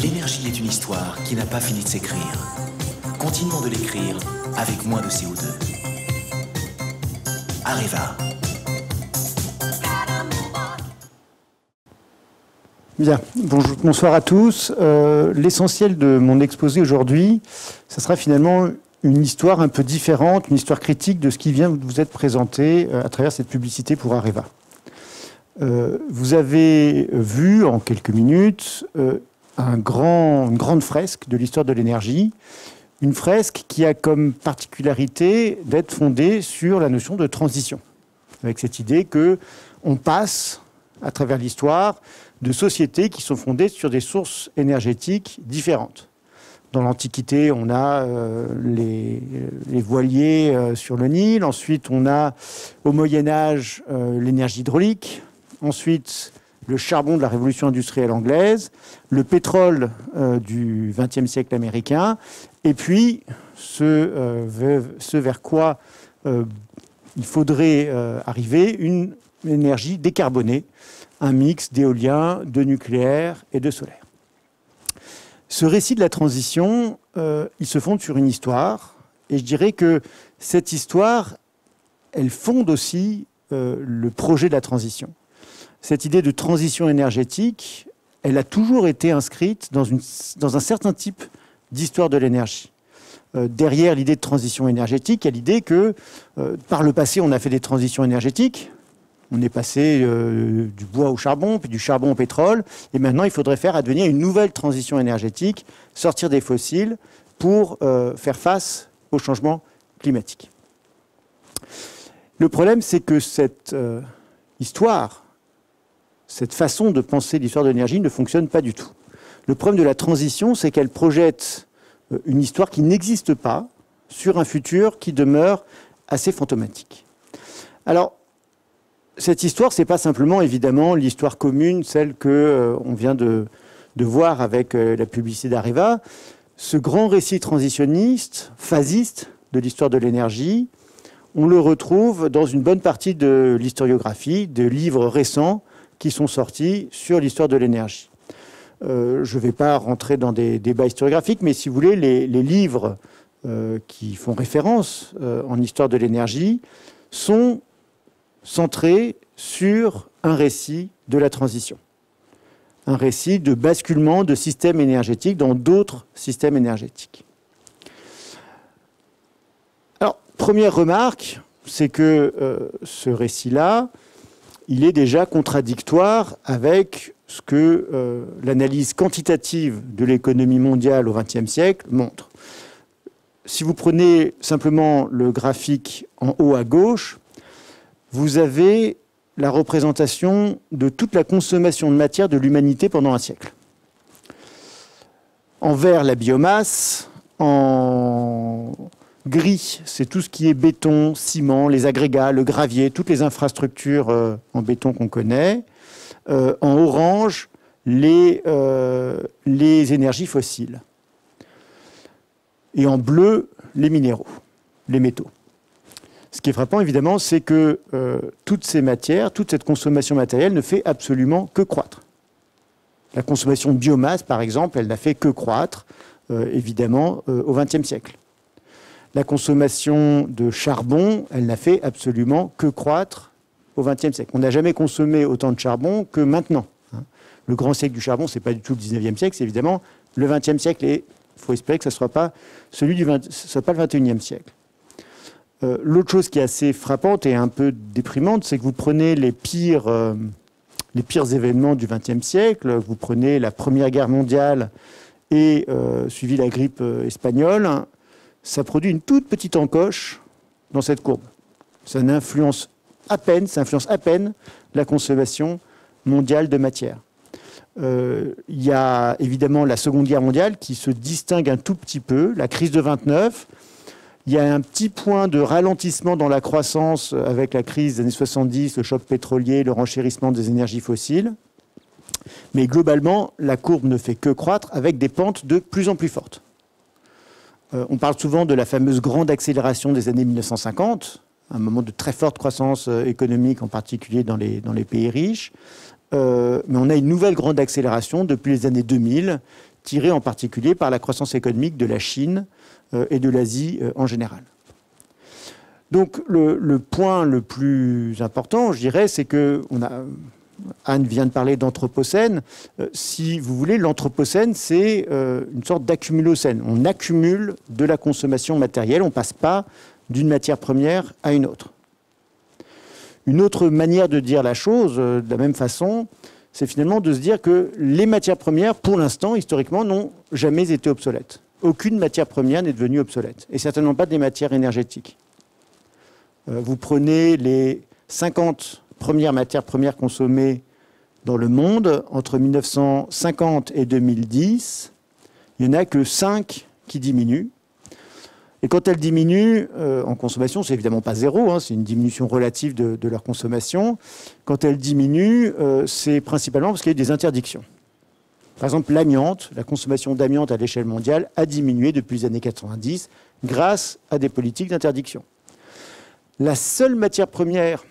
L'énergie est une histoire qui n'a pas fini de s'écrire. Continuons de l'écrire avec moins de CO2. Areva. Bien, bonsoir à tous. L'essentiel de mon exposé aujourd'hui, ce sera finalement une histoire un peu différente, une histoire critique de ce qui vient de vous être présenté à travers cette publicité pour Areva. Vous avez vu en quelques minutes une grande fresque de l'histoire de l'énergie, une fresque qui a comme particularité d'être fondée sur la notion de transition, avec cette idée qu'on passe à travers l'histoire de sociétés qui sont fondées sur des sources énergétiques différentes. Dans l'Antiquité, on a les voiliers sur le Nil. Ensuite, on a au Moyen-Âge l'énergie hydraulique. Ensuite, le charbon de la révolution industrielle anglaise, le pétrole du XXe siècle américain, et puis ce vers quoi il faudrait arriver, une énergie décarbonée, un mix d'éolien, de nucléaire et de solaire. Ce récit de la transition, il se fonde sur une histoire, et je dirais que cette histoire, elle fonde aussi le projet de la transition. Cette idée de transition énergétique, elle a toujours été inscrite dans un certain type d'histoire de l'énergie. Derrière l'idée de transition énergétique, il y a l'idée que par le passé, on a fait des transitions énergétiques. On est passé du bois au charbon, puis du charbon au pétrole. Et maintenant, il faudrait faire advenir une nouvelle transition énergétique, sortir des fossiles pour faire face au changement climatique. Le problème, c'est que cette histoire, cette façon de penser l'histoire de l'énergie ne fonctionne pas du tout. Le problème de la transition, c'est qu'elle projette une histoire qui n'existe pas sur un futur qui demeure assez fantomatique. Alors, cette histoire, ce n'est pas simplement, évidemment, l'histoire commune, celle qu'on vient de voir avec la publicité d'Areva. Ce grand récit transitionniste, phasiste de l'histoire de l'énergie, on le retrouve dans une bonne partie de l'historiographie, de livres récents qui sont sortis sur l'histoire de l'énergie. Je ne vais pas rentrer dans des débats historiographiques, mais si vous voulez, les livres qui font référence en histoire de l'énergie sont centré sur un récit de la transition, un récit de basculement de systèmes énergétiques dans d'autres systèmes énergétiques. Alors, première remarque, c'est que ce récit-là, il est déjà contradictoire avec ce que l'analyse quantitative de l'économie mondiale au XXe siècle montre. Si vous prenez simplement le graphique en haut à gauche, vous avez la représentation de toute la consommation de matière de l'humanité pendant un siècle. En vert, la biomasse. En gris, c'est tout ce qui est béton, ciment, les agrégats, le gravier, toutes les infrastructures en béton qu'on connaît. En orange, les énergies fossiles. Et en bleu, les minéraux, les métaux. Ce qui est frappant, évidemment, c'est que toutes ces matières, toute cette consommation matérielle ne fait absolument que croître. La consommation de biomasse, par exemple, elle n'a fait que croître, évidemment, au XXe siècle. La consommation de charbon, elle n'a fait absolument que croître au XXe siècle. On n'a jamais consommé autant de charbon que maintenant. Le grand siècle du charbon, ce n'est pas du tout le XIXe siècle, c'est évidemment le XXe siècle. Et il faut espérer que ce ne soit pas le XXIe siècle. L'autre chose qui est assez frappante et un peu déprimante, c'est que vous prenez les pires événements du XXe siècle, vous prenez la Première Guerre mondiale et suivi la grippe espagnole, ça produit une toute petite encoche dans cette courbe. Ça influence à peine la consommation mondiale de matière. Il y a évidemment la Seconde Guerre mondiale qui se distingue un tout petit peu, la crise de 29. Il y a un petit point de ralentissement dans la croissance avec la crise des années 70, le choc pétrolier, le renchérissement des énergies fossiles. Mais globalement, la courbe ne fait que croître avec des pentes de plus en plus fortes. On parle souvent de la fameuse grande accélération des années 1950, un moment de très forte croissance économique, en particulier dans les pays riches. Mais on a une nouvelle grande accélération depuis les années 2000 tirée en particulier par la croissance économique de la Chine et de l'Asie en général. Donc le point le plus important, je dirais, c'est que Anne vient de parler d'anthropocène. Si vous voulez, l'anthropocène, c'est une sorte d'accumulocène. On accumule de la consommation matérielle, on ne passe pas d'une matière première à une autre. Une autre manière de dire la chose, de la même façon, c'est finalement de se dire que les matières premières, pour l'instant, historiquement, n'ont jamais été obsolètes. Aucune matière première n'est devenue obsolète, et certainement pas des matières énergétiques. Vous prenez les 50 premières matières premières consommées dans le monde entre 1950 et 2010, il n'y en a que 5 qui diminuent. Et quand elles diminuent en consommation, c'est évidemment pas zéro, hein, c'est une diminution relative de leur consommation. Quand elles diminuent, c'est principalement parce qu'il y a eu des interdictions. Par exemple, l'amiante, la consommation d'amiante à l'échelle mondiale a diminué depuis les années 90 grâce à des politiques d'interdiction. La seule matière première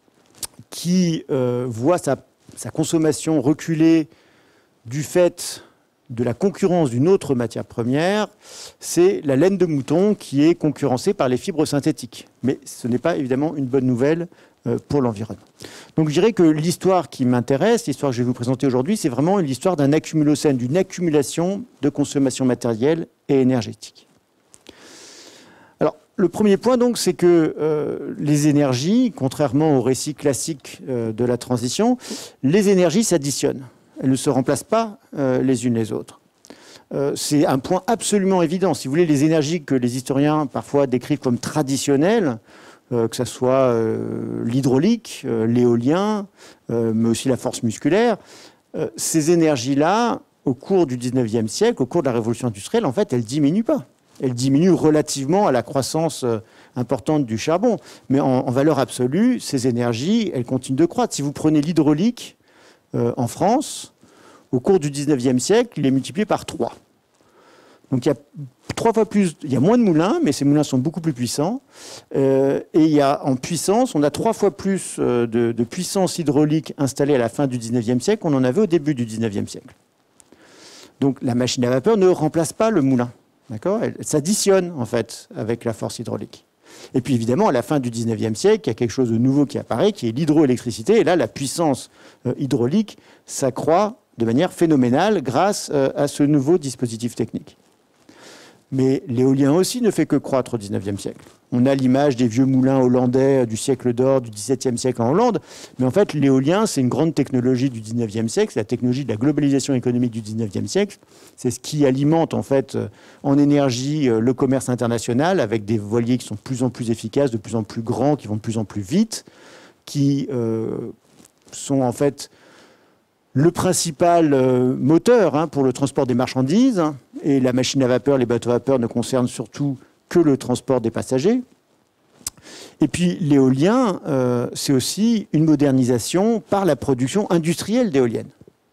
qui voit sa consommation reculer du fait de la concurrence d'une autre matière première, c'est la laine de mouton qui est concurrencée par les fibres synthétiques. Mais ce n'est pas évidemment une bonne nouvelle pour l'environnement. Donc je dirais que l'histoire qui m'intéresse, l'histoire que je vais vous présenter aujourd'hui, c'est vraiment l'histoire d'un accumulocène, d'une accumulation de consommation matérielle et énergétique. Alors, le premier point, donc, c'est que les énergies, contrairement au récit classique de la transition, les énergies s'additionnent. Elles ne se remplacent pas les unes les autres. C'est un point absolument évident. Si vous voulez, les énergies que les historiens parfois décrivent comme traditionnelles, que ce soit l'hydraulique, l'éolien, mais aussi la force musculaire, ces énergies-là, au cours du 19e siècle, au cours de la révolution industrielle, en fait, elles ne diminuent pas. Elles diminuent relativement à la croissance importante du charbon. Mais en valeur absolue, ces énergies, elles continuent de croître. Si vous prenez l'hydraulique en France, au cours du 19e siècle, il est multiplié par 3. Donc il y a 3 fois plus, il y a moins de moulins, mais ces moulins sont beaucoup plus puissants. Et il y a en puissance, on a 3 fois plus de puissance hydraulique installée à la fin du 19e siècle qu'on en avait au début du 19e siècle. Donc la machine à vapeur ne remplace pas le moulin. D'accord ? Elle s'additionne en fait avec la force hydraulique. Et puis évidemment, à la fin du 19e siècle, il y a quelque chose de nouveau qui apparaît, qui est l'hydroélectricité. Et là, la puissance hydraulique s'accroît de manière phénoménale grâce à ce nouveau dispositif technique. Mais l'éolien aussi ne fait que croître au XIXe siècle. On a l'image des vieux moulins hollandais du siècle d'or, du XVIIe siècle en Hollande. Mais en fait, l'éolien, c'est une grande technologie du XIXe siècle. C'est la technologie de la globalisation économique du XIXe siècle. C'est ce qui alimente, en fait, en énergie, le commerce international avec des voiliers qui sont de plus en plus efficaces, de plus en plus grands, qui vont de plus en plus vite, qui sont, en fait, le principal moteur pour le transport des marchandises. Et la machine à vapeur, les bateaux à vapeur ne concernent surtout que le transport des passagers. Et puis l'éolien, c'est aussi une modernisation par la production industrielle d'éoliennes.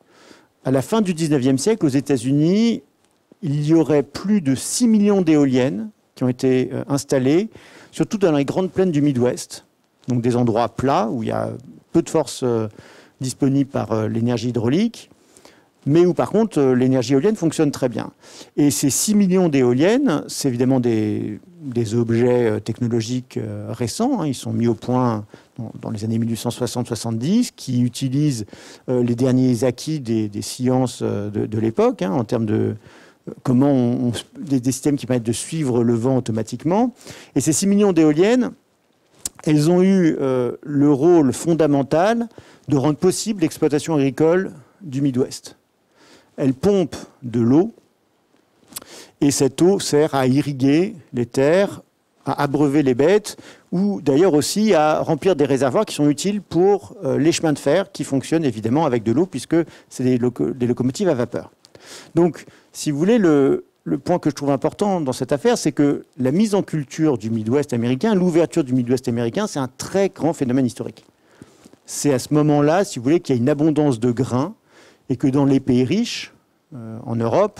À la fin du 19e siècle, aux États-Unis, il y aurait plus de 6 millions d'éoliennes qui ont été installées, surtout dans les grandes plaines du Midwest, donc des endroits plats où il y a peu de force disponible par l'énergie hydraulique, mais où par contre l'énergie éolienne fonctionne très bien. Et ces 6 millions d'éoliennes, c'est évidemment des objets technologiques récents, ils sont mis au point dans les années 1860-70, qui utilisent les derniers acquis des sciences de l'époque, en termes de comment des systèmes qui permettent de suivre le vent automatiquement. Et ces 6 millions d'éoliennes, elles ont eu le rôle fondamental de rendre possible l'exploitation agricole du Midwest. Elles pompent de l'eau et cette eau sert à irriguer les terres, à abreuver les bêtes ou d'ailleurs aussi à remplir des réservoirs qui sont utiles pour les chemins de fer qui fonctionnent évidemment avec de l'eau puisque c'est des locomotives à vapeur. Donc, si vous voulez, le point que je trouve important dans cette affaire, c'est que la mise en culture du Midwest américain, l'ouverture du Midwest américain, c'est un très grand phénomène historique. C'est à ce moment-là, si vous voulez, qu'il y a une abondance de grains et que dans les pays riches, en Europe,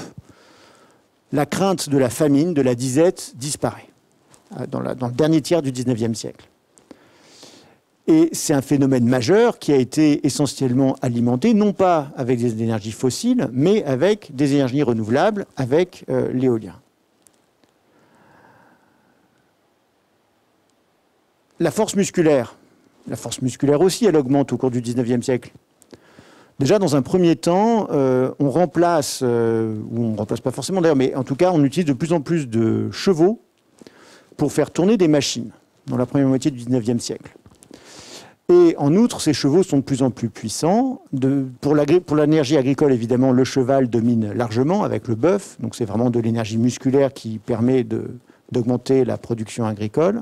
la crainte de la famine, de la disette, disparaît dans le dernier tiers du XIXe siècle. Et c'est un phénomène majeur qui a été essentiellement alimenté, non pas avec des énergies fossiles, mais avec des énergies renouvelables, avec l'éolien. La force musculaire aussi, elle augmente au cours du XIXe siècle. Déjà, dans un premier temps, on remplace, ou on ne remplace pas forcément d'ailleurs, mais en tout cas, on utilise de plus en plus de chevaux pour faire tourner des machines dans la première moitié du XIXe siècle. Et en outre, ces chevaux sont de plus en plus puissants. Pour l'énergie agricole, évidemment, le cheval domine largement avec le bœuf. Donc c'est vraiment de l'énergie musculaire qui permet d'augmenter la production agricole.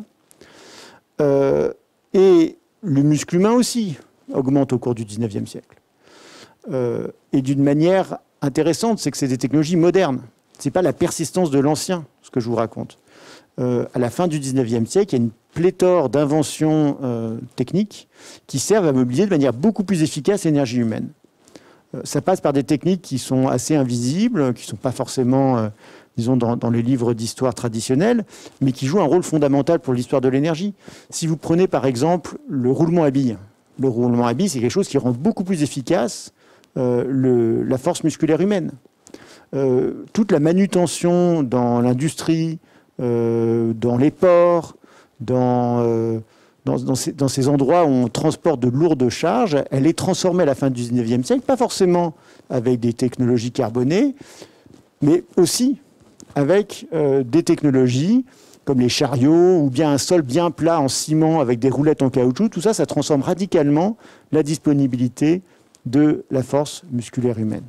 Et le muscle humain aussi augmente au cours du XIXe siècle. Et d'une manière intéressante, c'est que c'est des technologies modernes. Ce n'est pas la persistance de l'ancien, ce que je vous raconte. À la fin du XIXe siècle, il y a une pléthore d'inventions techniques qui servent à mobiliser de manière beaucoup plus efficace l'énergie humaine. Ça passe par des techniques qui sont assez invisibles, qui ne sont pas forcément, disons, dans les livres d'histoire traditionnels, mais qui jouent un rôle fondamental pour l'histoire de l'énergie. Si vous prenez par exemple le roulement à billes, le roulement à billes, c'est quelque chose qui rend beaucoup plus efficace la force musculaire humaine. Toute la manutention dans l'industrie, dans les ports, dans ces endroits où on transporte de lourdes charges, elle est transformée à la fin du XIXe siècle, pas forcément avec des technologies carbonées, mais aussi avec des technologies comme les chariots ou bien un sol bien plat en ciment avec des roulettes en caoutchouc. Tout ça, ça transforme radicalement la disponibilité de la force musculaire humaine.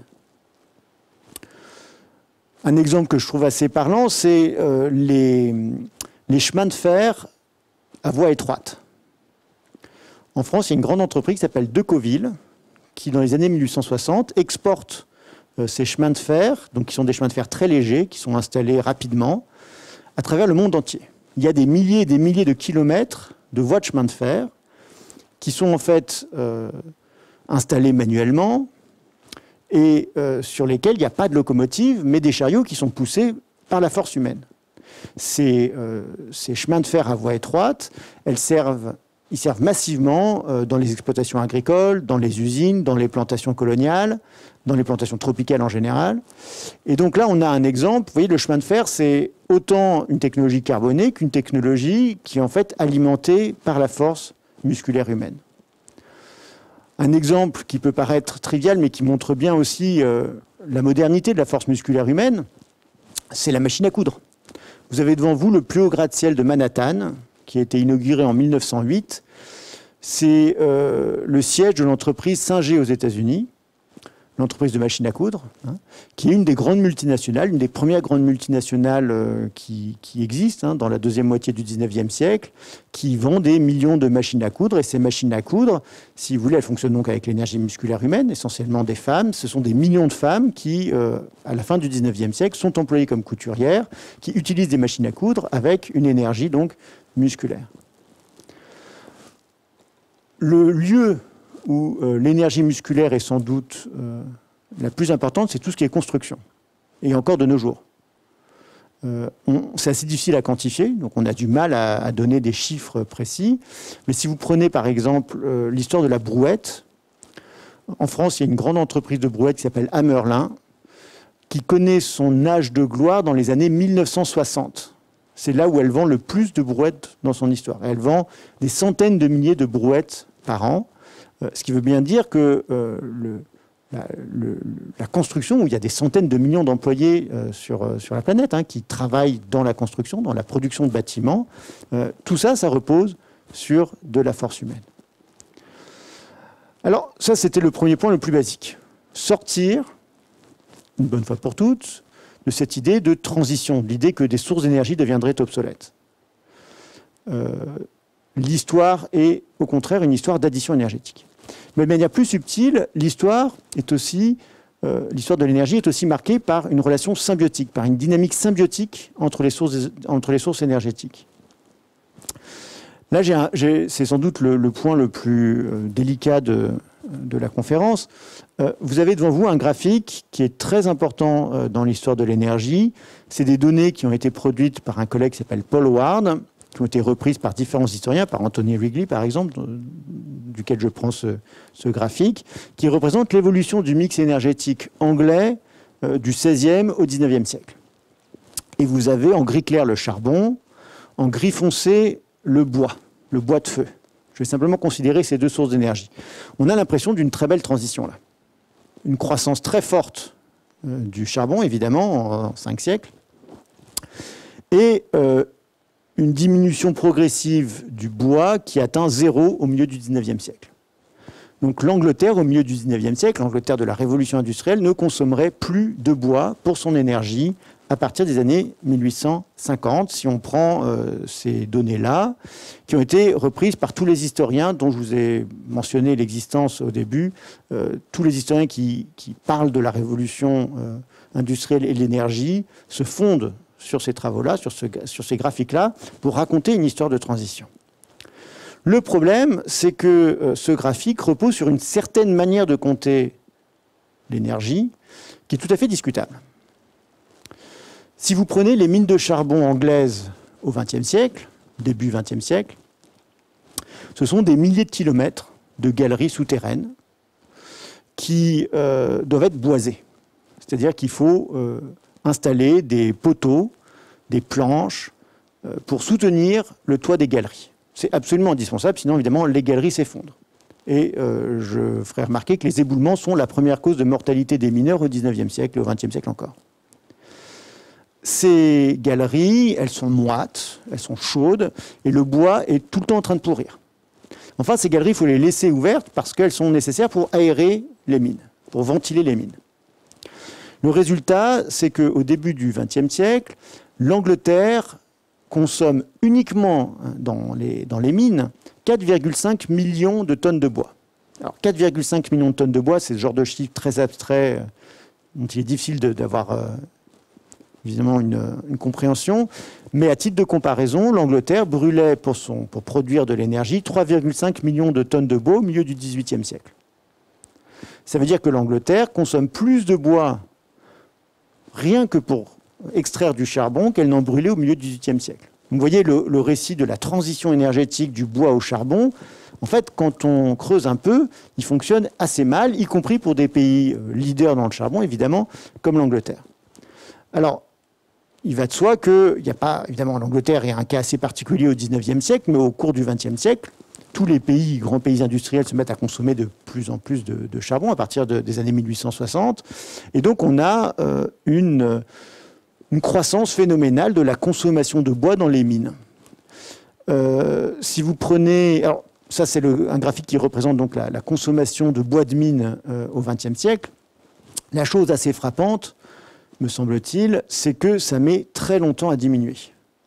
Un exemple que je trouve assez parlant, c'est les chemins de fer à voie étroite. En France, il y a une grande entreprise qui s'appelle Decoville, qui, dans les années 1860, exporte ces chemins de fer, donc qui sont des chemins de fer très légers, qui sont installés rapidement, à travers le monde entier. Il y a des milliers et des milliers de kilomètres de voies de chemin de fer qui sont en fait installées manuellement, et sur lesquels il n'y a pas de locomotive, mais des chariots qui sont poussés par la force humaine. Ces chemins de fer à voie étroite, ils servent massivement dans les exploitations agricoles, dans les usines, dans les plantations coloniales, dans les plantations tropicales en général. Et donc là, on a un exemple. Vous voyez, le chemin de fer, c'est autant une technologie carbonée qu'une technologie qui est en fait alimentée par la force musculaire humaine. Un exemple qui peut paraître trivial, mais qui montre bien aussi la modernité de la force musculaire humaine, c'est la machine à coudre. Vous avez devant vous le plus haut gratte-ciel de Manhattan, qui a été inauguré en 1908. C'est le siège de l'entreprise Singer aux États-Unis, l'entreprise de machines à coudre, qui est une des grandes multinationales, une des premières grandes multinationales qui existent dans la deuxième moitié du 19e siècle, qui vend des millions de machines à coudre. Et ces machines à coudre, si vous voulez, elles fonctionnent donc avec l'énergie musculaire humaine, essentiellement des femmes. Ce sont des millions de femmes qui, à la fin du 19e siècle, sont employées comme couturières, qui utilisent des machines à coudre avec une énergie donc musculaire. Le lieu où l'énergie musculaire est sans doute la plus importante, c'est tout ce qui est construction. Et encore de nos jours. C'est assez difficile à quantifier, donc on a du mal à donner des chiffres précis. Mais si vous prenez par exemple l'histoire de la brouette, en France, il y a une grande entreprise de brouette qui s'appelle Hammerlin, qui connaît son âge de gloire dans les années 1960. C'est là où elle vend le plus de brouettes dans son histoire. Elle vend des centaines de milliers de brouettes par an. Ce qui veut bien dire que la construction, où il y a des centaines de millions d'employés sur la planète qui travaillent dans la construction, dans la production de bâtiments, tout ça, ça repose sur de la force humaine. Alors, ça, c'était le premier point le plus basique. Sortir, une bonne fois pour toutes, de cette idée de transition, l'idée que des sources d'énergie deviendraient obsolètes. L'histoire est, au contraire, une histoire d'addition énergétique. Mais de manière plus subtile, l'histoire de l'énergie est aussi marquée par une relation symbiotique, par une dynamique symbiotique entre les sources énergétiques. Là, c'est sans doute le point le plus délicat de la conférence. Vous avez devant vous un graphique qui est très important dans l'histoire de l'énergie. C'est des données qui ont été produites par un collègue qui s'appelle Paul Howard, qui ont été reprises par différents historiens, par Anthony Wrigley par exemple, duquel je prends ce graphique, qui représente l'évolution du mix énergétique anglais du XVIe au XIXe siècle. Et vous avez en gris clair le charbon, en gris foncé le bois de feu. Je vais simplement considérer ces deux sources d'énergie. On a l'impression d'une très belle transition là. Une croissance très forte du charbon, évidemment, en 5 siècles, et une diminution progressive du bois qui atteint 0 au milieu du XIXe siècle. Donc l'Angleterre, au milieu du XIXe siècle, l'Angleterre de la Révolution industrielle, ne consommerait plus de bois pour son énergie à partir des années 1850, si on prend ces données-là, qui ont été reprises par tous les historiens dont je vous ai mentionné l'existence au début, tous les historiens qui parlent de la révolution industrielle et de l'énergie se fondent sur ces travaux-là, sur ces graphiques-là, pour raconter une histoire de transition. Le problème, c'est que ce graphique repose sur une certaine manière de compter l'énergie qui est tout à fait discutable. Si vous prenez les mines de charbon anglaises au XXe siècle, début XXe siècle, ce sont des milliers de kilomètres de galeries souterraines qui doivent être boisées. C'est-à-dire qu'il faut installer des poteaux, des planches pour soutenir le toit des galeries. C'est absolument indispensable, sinon évidemment les galeries s'effondrent. Et je ferai remarquer que les éboulements sont la première cause de mortalité des mineurs au XIXe siècle et au XXe siècle encore. Ces galeries, elles sont moites, elles sont chaudes, et le bois est tout le temps en train de pourrir. Enfin, ces galeries, il faut les laisser ouvertes parce qu'elles sont nécessaires pour aérer les mines, pour ventiler les mines. Le résultat, c'est qu'au début du XXe siècle, l'Angleterre consomme uniquement dans les mines 4,5 millions de tonnes de bois. Alors 4,5 millions de tonnes de bois, c'est le genre de chiffre très abstrait dont il est difficile d'avoir évidemment une compréhension. Mais à titre de comparaison, l'Angleterre brûlait pour produire de l'énergie 3,5 millions de tonnes de bois au milieu du XVIIIe siècle. Ça veut dire que l'Angleterre consomme plus de bois rien que pour extraire du charbon qu'elle n'en brûlait au milieu du XVIIIe siècle. Vous voyez le récit de la transition énergétique du bois au charbon. En fait, quand on creuse un peu, il fonctionne assez mal, y compris pour des pays leaders dans le charbon, évidemment, comme l'Angleterre. Alors, il va de soi qu'il n'y a pas, évidemment, l'Angleterre est un cas assez particulier au XIXe siècle, mais au cours du XXe siècle, tous les pays, grands pays industriels, se mettent à consommer de plus en plus de charbon à partir des années 1860. Et donc, on a une croissance phénoménale de la consommation de bois dans les mines. Si vous prenez... Alors, ça, c'est un graphique qui représente donc la consommation de bois de mine au XXe siècle. La chose assez frappante, me semble-t-il, c'est que ça met très longtemps à diminuer.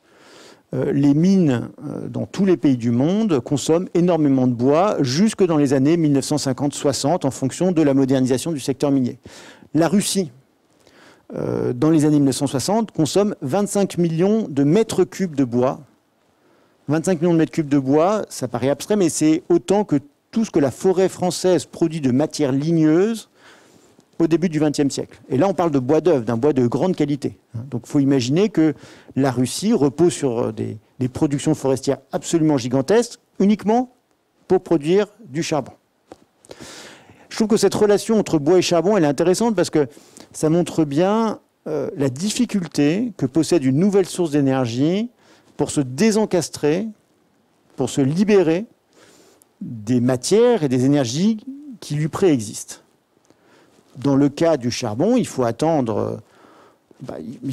Les mines dans tous les pays du monde consomment énormément de bois jusque dans les années 1950-60 en fonction de la modernisation du secteur minier. La Russie, dans les années 1960, consomme 25 millions de mètres cubes de bois. 25 millions de mètres cubes de bois, ça paraît abstrait, mais c'est autant que tout ce que la forêt française produit de matières ligneuses au début du XXe siècle. Et là, on parle de bois d'œuvre, d'un bois de grande qualité. Donc, il faut imaginer que la Russie repose sur des productions forestières absolument gigantesques, uniquement pour produire du charbon. Je trouve que cette relation entre bois et charbon, elle est intéressante parce que ça montre bien la difficulté que possède une nouvelle source d'énergie pour se désencastrer, pour se libérer des matières et des énergies qui lui préexistent. Dans le cas du charbon, il faut attendre, il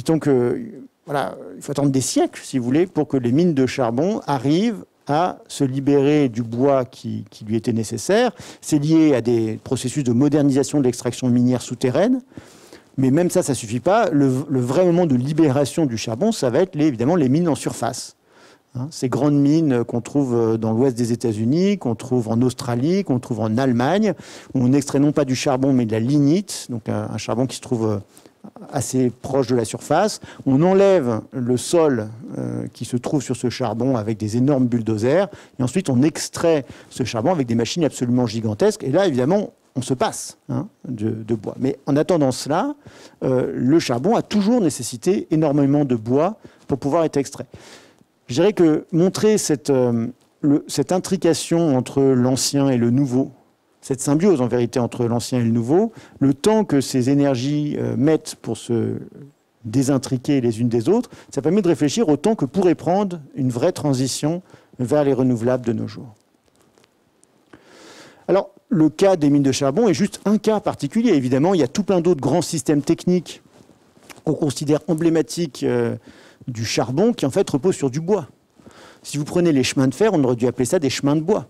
faut attendre des siècles, si vous voulez, pour que les mines de charbon arrivent à se libérer du bois qui lui était nécessaire. C'est lié à des processus de modernisation de l'extraction minière souterraine. Mais même ça ne suffit pas. Le vrai moment de libération du charbon, ça va être évidemment les mines en surface. Ces grandes mines qu'on trouve dans l'ouest des États-Unis, qu'on trouve en Australie, qu'on trouve en Allemagne, où on extrait non pas du charbon, mais de la lignite, donc un charbon qui se trouve assez proche de la surface. On enlève le sol qui se trouve sur ce charbon avec des énormes bulldozers, et ensuite on extrait ce charbon avec des machines absolument gigantesques. Et là, évidemment, on se passe de bois. Mais en attendant cela, le charbon a toujours nécessité énormément de bois pour pouvoir être extrait. Je dirais que montrer cette intrication entre l'ancien et le nouveau, cette symbiose en vérité entre l'ancien et le nouveau, le temps que ces énergies mettent pour se désintriquer les unes des autres, ça permet de réfléchir au temps que pourrait prendre une vraie transition vers les renouvelables de nos jours. Alors, le cas des mines de charbon est juste un cas particulier. Évidemment, il y a tout plein d'autres grands systèmes techniques qu'on considère emblématiques du charbon qui, en fait, reposent sur du bois. Si vous prenez les chemins de fer, on aurait dû appeler ça des chemins de bois.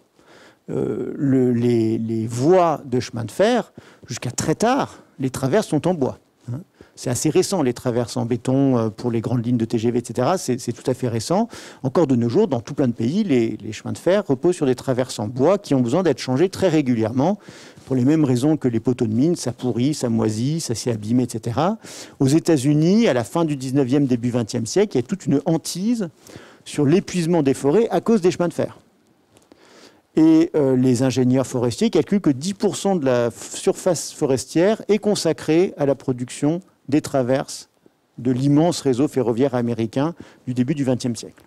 Les voies de chemin de fer, jusqu'à très tard, les traverses sont en bois. C'est assez récent, les traverses en béton pour les grandes lignes de TGV, etc. C'est tout à fait récent. Encore de nos jours, dans tout plein de pays, les chemins de fer reposent sur des traverses en bois qui ont besoin d'être changées très régulièrement pour les mêmes raisons que les poteaux de mine. Ça pourrit, ça moisit, ça s'est abîmé, etc. Aux États-Unis, à la fin du 19e, début 20e siècle, il y a toute une hantise sur l'épuisement des forêts à cause des chemins de fer. Et les ingénieurs forestiers calculent que 10% de la surface forestière est consacrée à la production des traverses de l'immense réseau ferroviaire américain du début du XXe siècle.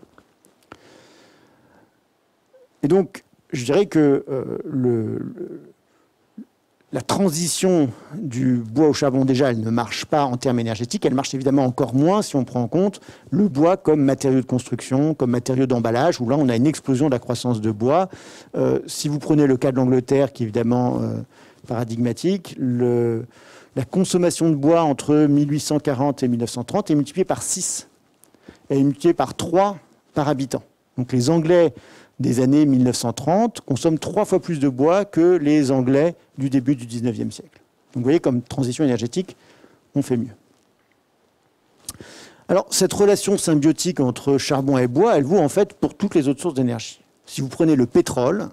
Et donc, je dirais que la transition du bois au charbon, déjà, elle ne marche pas en termes énergétiques. Elle marche évidemment encore moins si on prend en compte le bois comme matériau de construction, comme matériau d'emballage, où là, on a une explosion de la croissance de bois. Si vous prenez le cas de l'Angleterre, qui est évidemment paradigmatique, la consommation de bois entre 1840 et 1930 est multipliée par 6. Elle est multipliée par 3 par habitant. Donc les Anglais des années 1930 consomment 3 fois plus de bois que les Anglais du début du 19e siècle. Donc vous voyez, comme transition énergétique, on fait mieux. Alors, cette relation symbiotique entre charbon et bois, elle vaut en fait pour toutes les autres sources d'énergie. Si vous prenez le pétrole,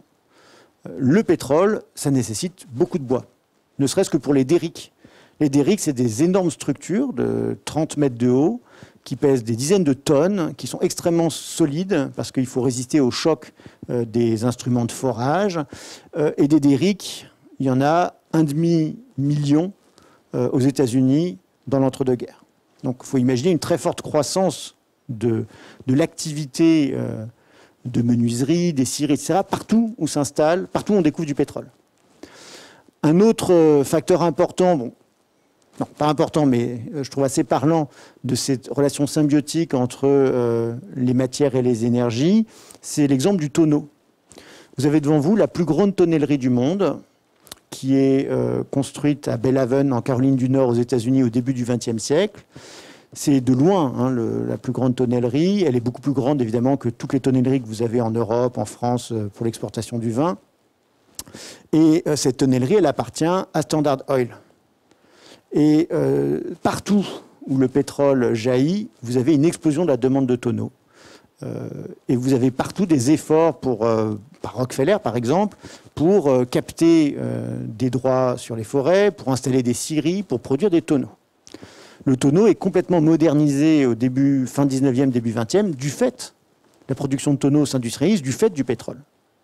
ça nécessite beaucoup de bois, ne serait-ce que pour les derricks. Les derricks, c'est des énormes structures de 30 mètres de haut qui pèsent des dizaines de tonnes, qui sont extrêmement solides parce qu'il faut résister au choc des instruments de forage. Et des derricks, il y en a 1,5 million aux États-Unis dans l'entre-deux-guerres. Donc il faut imaginer une très forte croissance de l'activité de menuiserie, des scieries, etc., partout où s'installe, partout où on découvre du pétrole. Un autre facteur important, bon, non, pas important, mais je trouve assez parlant de cette relation symbiotique entre les matières et les énergies, c'est l'exemple du tonneau. Vous avez devant vous la plus grande tonnellerie du monde, qui est construite à Belhaven, en Caroline du Nord, aux États-Unis, au début du XXe siècle. C'est de loin la plus grande tonnellerie. Elle est beaucoup plus grande, évidemment, que toutes les tonnelleries que vous avez en Europe, en France, pour l'exportation du vin. Et cette tonnellerie, elle appartient à Standard Oil. Et partout où le pétrole jaillit, vous avez une explosion de la demande de tonneaux. Et vous avez partout des efforts par Rockefeller, par exemple, pour capter des droits sur les forêts, pour installer des scieries, pour produire des tonneaux. Le tonneau est complètement modernisé au fin 19e, début 20e, du fait, la production de tonneaux s'industrialise du fait du pétrole.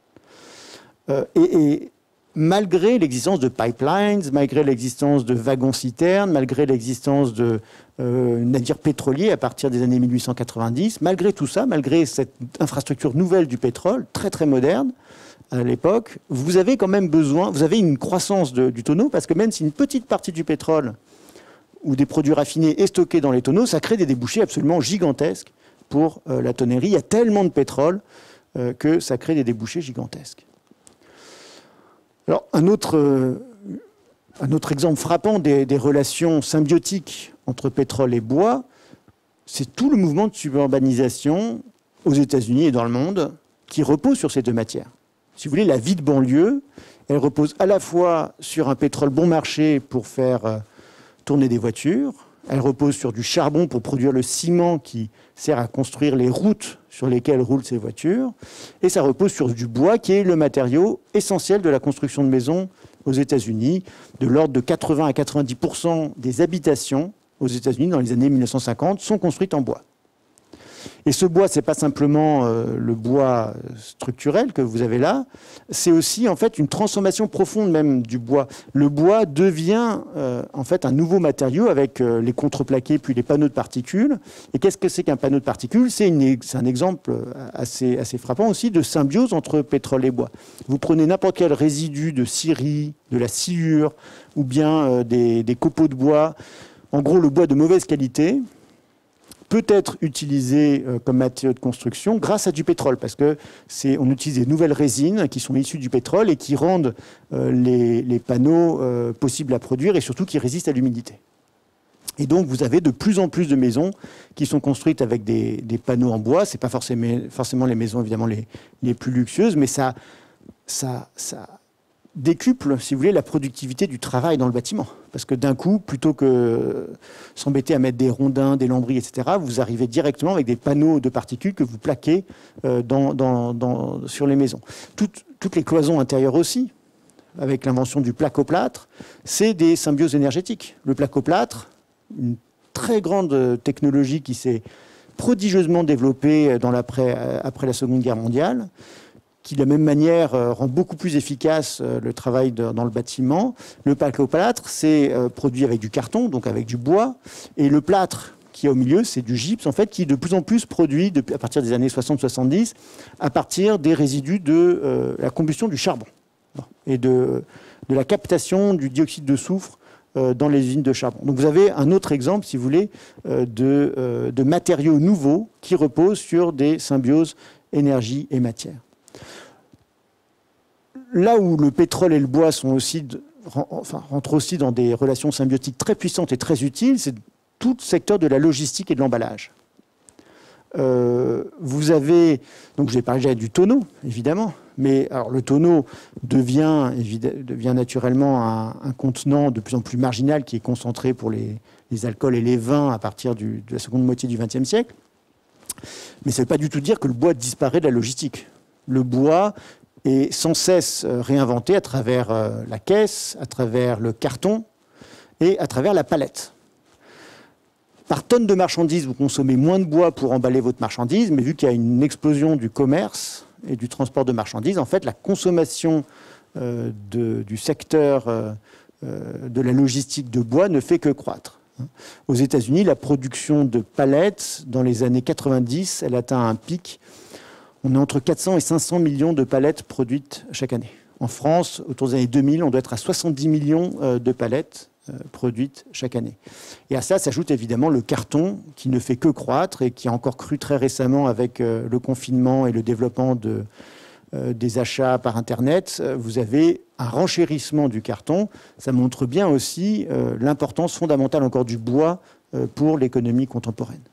Et malgré l'existence de pipelines, malgré l'existence de wagons-citernes, malgré l'existence de navires pétroliers à partir des années 1890, malgré tout ça, malgré cette infrastructure nouvelle du pétrole, très très moderne à l'époque, vous avez quand même besoin, vous avez une croissance du tonneau, parce que même si une petite partie du pétrole ou des produits raffinés est stockée dans les tonneaux, ça crée des débouchés absolument gigantesques pour la tonnerie. Il y a tellement de pétrole que ça crée des débouchés gigantesques. Alors, un autre exemple frappant des relations symbiotiques entre pétrole et bois, c'est tout le mouvement de suburbanisation aux États-Unis et dans le monde qui repose sur ces deux matières. Si vous voulez, la vie de banlieue, elle repose à la fois sur un pétrole bon marché pour faire tourner des voitures, elle repose sur du charbon pour produire le ciment qui sert à construire les routes sur lesquelles roulent ces voitures, et ça repose sur du bois qui est le matériau essentiel de la construction de maisons aux États-Unis. De l'ordre de 80 à 90% des habitations aux États-Unis dans les années 1950 sont construites en bois. Et ce bois, ce n'est pas simplement le bois structurel que vous avez là, c'est aussi en fait une transformation profonde même du bois. Le bois devient en fait un nouveau matériau avec les contreplaqués puis les panneaux de particules. Et qu'est-ce que c'est qu'un panneau de particules? C'est un exemple assez frappant aussi de symbiose entre pétrole et bois. Vous prenez n'importe quel résidu de scierie, de la sciure ou bien des copeaux de bois, en gros le bois de mauvaise qualité, peut être utilisé comme matériau de construction grâce à du pétrole, parce qu'on utilise des nouvelles résines qui sont issues du pétrole et qui rendent les panneaux possibles à produire et surtout qui résistent à l'humidité. Et donc vous avez de plus en plus de maisons qui sont construites avec des panneaux en bois. Ce n'est pas forcément les maisons évidemment les plus luxueuses, mais ça décuple, si vous voulez, la productivité du travail dans le bâtiment. Parce que d'un coup, plutôt que s'embêter à mettre des rondins, des lambris, etc., vous arrivez directement avec des panneaux de particules que vous plaquez sur les maisons. Toutes les cloisons intérieures aussi, avec l'invention du placoplâtre, c'est des symbioses énergétiques. Le placoplâtre, une très grande technologie qui s'est prodigieusement développée après la Seconde Guerre mondiale, qui de la même manière rend beaucoup plus efficace le travail dans le bâtiment. Le placoplâtre, c'est produit avec du carton, donc avec du bois, et le plâtre qui est au milieu, c'est du gypse, en fait, qui est de plus en plus produit à partir des années 60-70, à partir des résidus de la combustion du charbon et de la captation du dioxyde de soufre dans les usines de charbon. Donc vous avez un autre exemple, si vous voulez, de matériaux nouveaux qui reposent sur des symbioses énergie et matière. Là où le pétrole et le bois rentrent aussi dans des relations symbiotiques très puissantes et très utiles, c'est tout le secteur de la logistique et de l'emballage. Vous avez, donc j'ai parlé du tonneau, évidemment, mais alors le tonneau devient naturellement un contenant de plus en plus marginal qui est concentré pour les alcools et les vins à partir de la seconde moitié du XXe siècle. Mais ça ne veut pas du tout dire que le bois disparaît de la logistique. Le bois est sans cesse réinventé à travers la caisse, à travers le carton et à travers la palette. Par tonne de marchandises, vous consommez moins de bois pour emballer votre marchandise, mais vu qu'il y a une explosion du commerce et du transport de marchandises, en fait, la consommation du secteur de la logistique de bois ne fait que croître. Aux États-Unis, la production de palettes, dans les années 90, elle atteint un pic. On est entre 400 et 500 millions de palettes produites chaque année. En France, autour des années 2000, on doit être à 70 millions de palettes produites chaque année. Et à ça s'ajoute évidemment le carton qui ne fait que croître et qui a encore cru très récemment avec le confinement et le développement des achats par Internet. Vous avez un renchérissement du carton. Ça montre bien aussi l'importance fondamentale encore du bois pour l'économie contemporaine.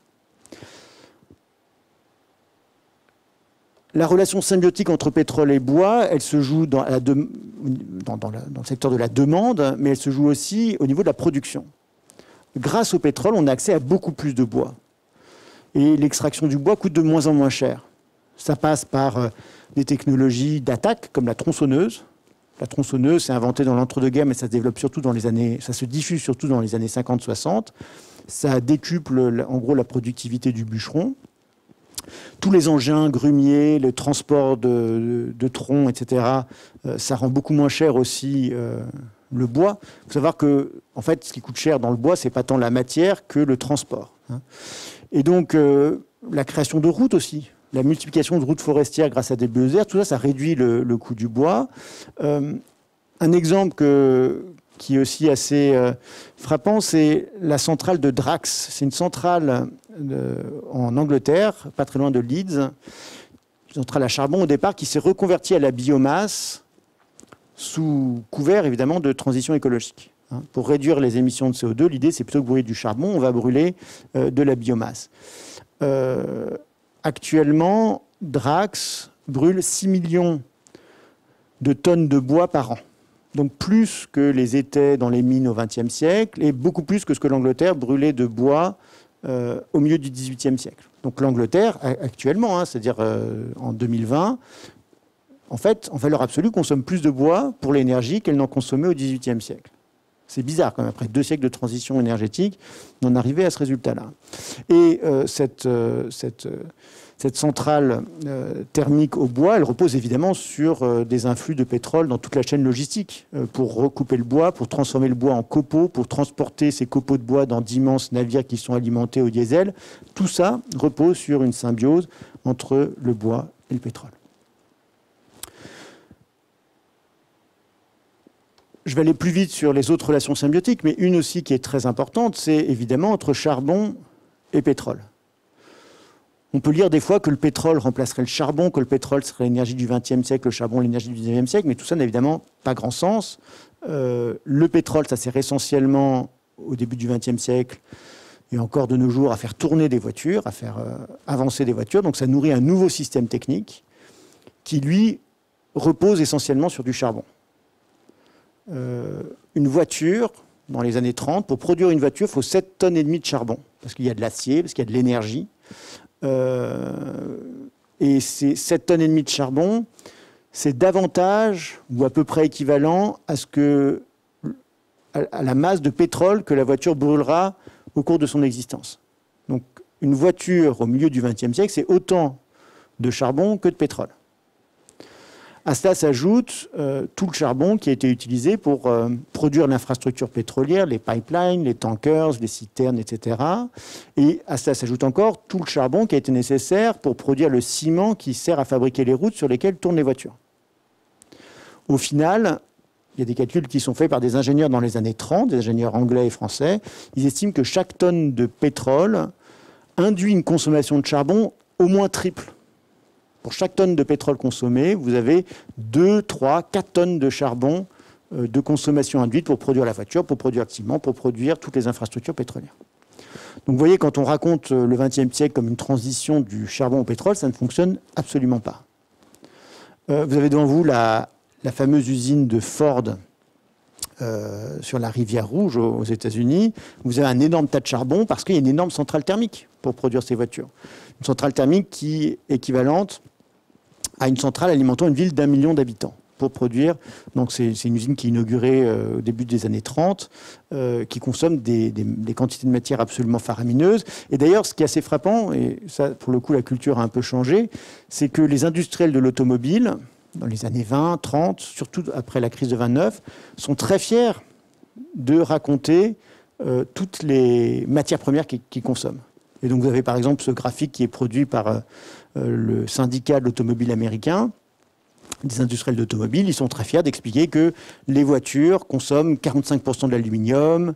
La relation symbiotique entre pétrole et bois, elle se joue dans le secteur de la demande, mais elle se joue aussi au niveau de la production. Grâce au pétrole, on a accès à beaucoup plus de bois. Et l'extraction du bois coûte de moins en moins cher. Ça passe par des technologies d'attaque, comme la tronçonneuse. La tronçonneuse, c'est inventé dans l'entre-deux-guerres, mais ça se développe surtout ça se diffuse surtout dans les années 50-60. Ça décuple, en gros, la productivité du bûcheron. Tous les engins, grumiers, le transport de troncs, etc., ça rend beaucoup moins cher aussi le bois. Il faut savoir que, en fait, ce qui coûte cher dans le bois, c'est pas tant la matière que le transport. Et donc, la création de routes aussi, la multiplication de routes forestières grâce à des bulldozers, tout ça, ça réduit le coût du bois. Un exemple qui est aussi assez frappant, c'est la centrale de Drax. C'est une centrale en Angleterre, pas très loin de Leeds, une centrale à charbon au départ qui s'est reconvertie à la biomasse sous couvert évidemment de transition écologique. Pour réduire les émissions de CO2, l'idée c'est plutôt que brûler du charbon, on va brûler de la biomasse. Actuellement, Drax brûle 6 millions de tonnes de bois par an. Donc plus que les étais dans les mines au XXe siècle et beaucoup plus que ce que l'Angleterre brûlait de bois au milieu du XVIIIe siècle. Donc l'Angleterre, actuellement, c'est-à-dire en 2020, en fait, en valeur absolue, consomme plus de bois pour l'énergie qu'elle n'en consommait au XVIIIe siècle. C'est bizarre quand même, après 2 siècles de transition énergétique, d'en arriver à ce résultat-là. Et cette centrale thermique au bois, elle repose évidemment sur des influx de pétrole dans toute la chaîne logistique pour recouper le bois, pour transformer le bois en copeaux, pour transporter ces copeaux de bois dans d'immenses navires qui sont alimentés au diesel. Tout ça repose sur une symbiose entre le bois et le pétrole. Je vais aller plus vite sur les autres relations symbiotiques, mais une aussi qui est très importante, c'est évidemment entre charbon et pétrole. On peut lire des fois que le pétrole remplacerait le charbon, que le pétrole serait l'énergie du XXe siècle, le charbon l'énergie du XIXe siècle, mais tout ça n'a évidemment pas grand sens. Le pétrole, ça sert essentiellement au début du XXe siècle et encore de nos jours à faire tourner des voitures, à faire avancer des voitures. Donc ça nourrit un nouveau système technique qui, lui, repose essentiellement sur du charbon. Une voiture, dans les années 30, pour produire une voiture, il faut 7,5 tonnes de charbon, parce qu'il y a de l'acier, parce qu'il y a de l'énergie. Et ces 7,5 tonnes de charbon, c'est davantage, ou à peu près équivalent, à la masse de pétrole que la voiture brûlera au cours de son existence. Donc une voiture au milieu du XXe siècle, c'est autant de charbon que de pétrole. À cela s'ajoute tout le charbon qui a été utilisé pour produire l'infrastructure pétrolière, les pipelines, les tankers, les citernes, etc. Et à cela s'ajoute encore tout le charbon qui a été nécessaire pour produire le ciment qui sert à fabriquer les routes sur lesquelles tournent les voitures. Au final, il y a des calculs qui sont faits par des ingénieurs dans les années 30, des ingénieurs anglais et français. Ils estiment que chaque tonne de pétrole induit une consommation de charbon au moins triple. Pour chaque tonne de pétrole consommée, vous avez 2, 3, 4 tonnes de charbon de consommation induite pour produire la voiture, pour produire le ciment, pour produire toutes les infrastructures pétrolières. Donc vous voyez, quand on raconte le XXe siècle comme une transition du charbon au pétrole, ça ne fonctionne absolument pas. Vous avez devant vous la fameuse usine de Ford sur la rivière Rouge aux États-Unis. Vous avez un énorme tas de charbon parce qu'il y a une énorme centrale thermique pour produire ces voitures. Une centrale thermique qui est équivalente à une centrale alimentant une ville d'1 million d'habitants pour produire. Donc c'est une usine qui est inaugurée au début des années 30, qui consomme des quantités de matière absolument faramineuses. Et d'ailleurs, ce qui est assez frappant, et ça pour le coup la culture a un peu changé, c'est que les industriels de l'automobile, dans les années 20, 30, surtout après la crise de 29, sont très fiers de raconter toutes les matières premières qu'ils consomment. Et donc vous avez par exemple ce graphique qui est produit par le syndicat de l'automobile américain, des industriels d'automobile. Ils sont très fiers d'expliquer que les voitures consomment 45% de l'aluminium,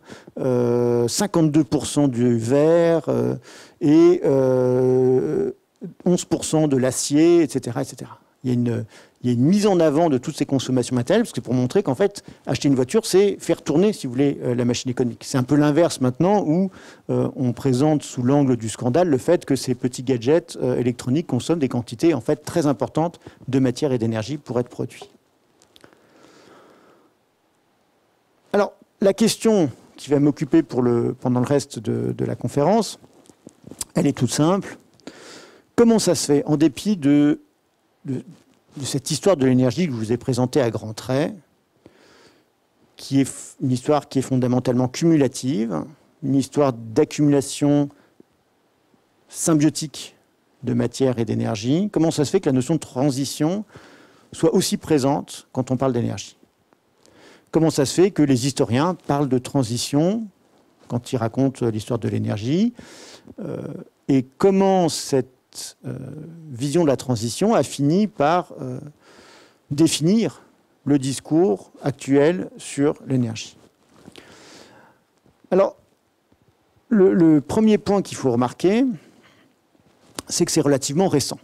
52% du verre et 11% de l'acier, etc., etc. Il y a une mise en avant de toutes ces consommations matérielles, parce que pour montrer qu'en fait, acheter une voiture, c'est faire tourner, si vous voulez, la machine économique. C'est un peu l'inverse maintenant, où on présente sous l'angle du scandale le fait que ces petits gadgets électroniques consomment des quantités en fait très importantes de matière et d'énergie pour être produits. Alors, la question qui va m'occuper pendant le reste de la conférence, elle est toute simple. Comment ça se fait, en dépit de cette histoire de l'énergie que je vous ai présentée à grands traits, qui est une histoire qui est fondamentalement cumulative, une histoire d'accumulation symbiotique de matière et d'énergie. Comment ça se fait que la notion de transition soit aussi présente quand on parle d'énergie? Comment ça se fait que les historiens parlent de transition quand ils racontent l'histoire de l'énergie? Et comment cette vision de la transition a fini par définir le discours actuel sur l'énergie. Alors, le premier point qu'il faut remarquer, c'est que c'est relativement récent.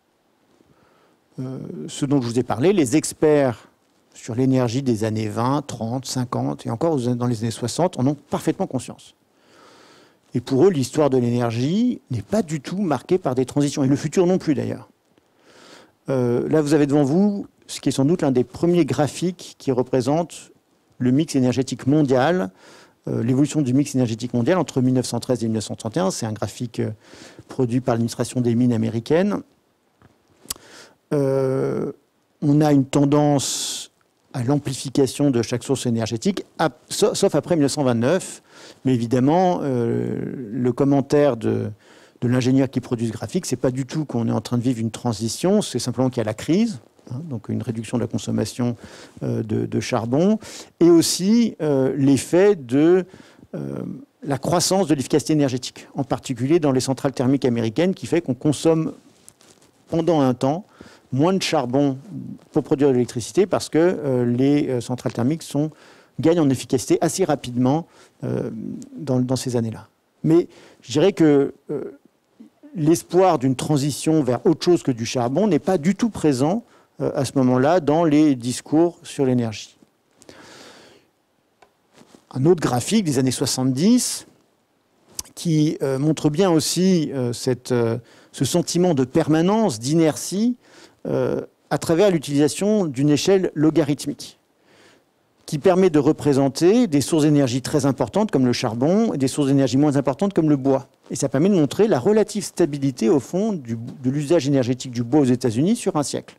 Ce dont je vous ai parlé, les experts sur l'énergie des années 20, 30, 50 et encore dans les années 60 en ont parfaitement conscience. Et pour eux, l'histoire de l'énergie n'est pas du tout marquée par des transitions. Et le futur non plus, d'ailleurs. Là, vous avez devant vous ce qui est sans doute l'un des premiers graphiques qui représente le mix énergétique mondial, l'évolution du mix énergétique mondial entre 1913 et 1931. C'est un graphique produit par l'administration des mines américaine. On a une tendance à l'amplification de chaque source énergétique, sauf après 1929. Mais évidemment, le commentaire de l'ingénieur qui produit ce graphique, c'est pas du tout qu'on est en train de vivre une transition, c'est simplement qu'il y a la crise, donc une réduction de la consommation de charbon, et aussi l'effet de la croissance de l'efficacité énergétique, en particulier dans les centrales thermiques américaines, qui fait qu'on consomme pendant un temps moins de charbon pour produire de l'électricité parce que les centrales thermiques gagnent en efficacité assez rapidement dans ces années-là. Mais je dirais que l'espoir d'une transition vers autre chose que du charbon n'est pas du tout présent à ce moment-là dans les discours sur l'énergie. Un autre graphique des années 70 qui montre bien aussi ce sentiment de permanence, d'inertie, à travers l'utilisation d'une échelle logarithmique qui permet de représenter des sources d'énergie très importantes comme le charbon et des sources d'énergie moins importantes comme le bois. Et ça permet de montrer la relative stabilité, au fond, de l'usage énergétique du bois aux États-Unis sur un siècle.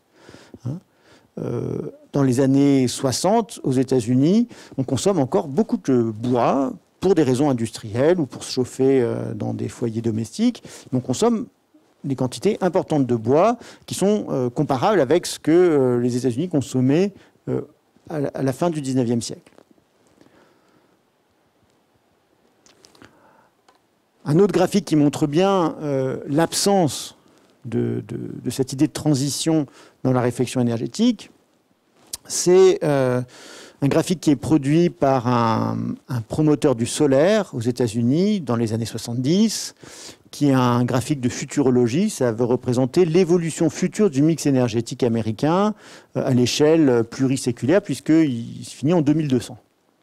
Dans les années 60, aux États-Unis, on consomme encore beaucoup de bois pour des raisons industrielles ou pour se chauffer dans des foyers domestiques. On consomme des quantités importantes de bois qui sont comparables avec ce que les États-Unis consommaient à la fin du XIXe siècle. Un autre graphique qui montre bien l'absence de cette idée de transition dans la réflexion énergétique, c'est un graphique qui est produit par un promoteur du solaire aux États-Unis dans les années 70, qui est un graphique de futurologie. Ça veut représenter l'évolution future du mix énergétique américain à l'échelle pluriséculaire, puisqu'il se finit en 2200.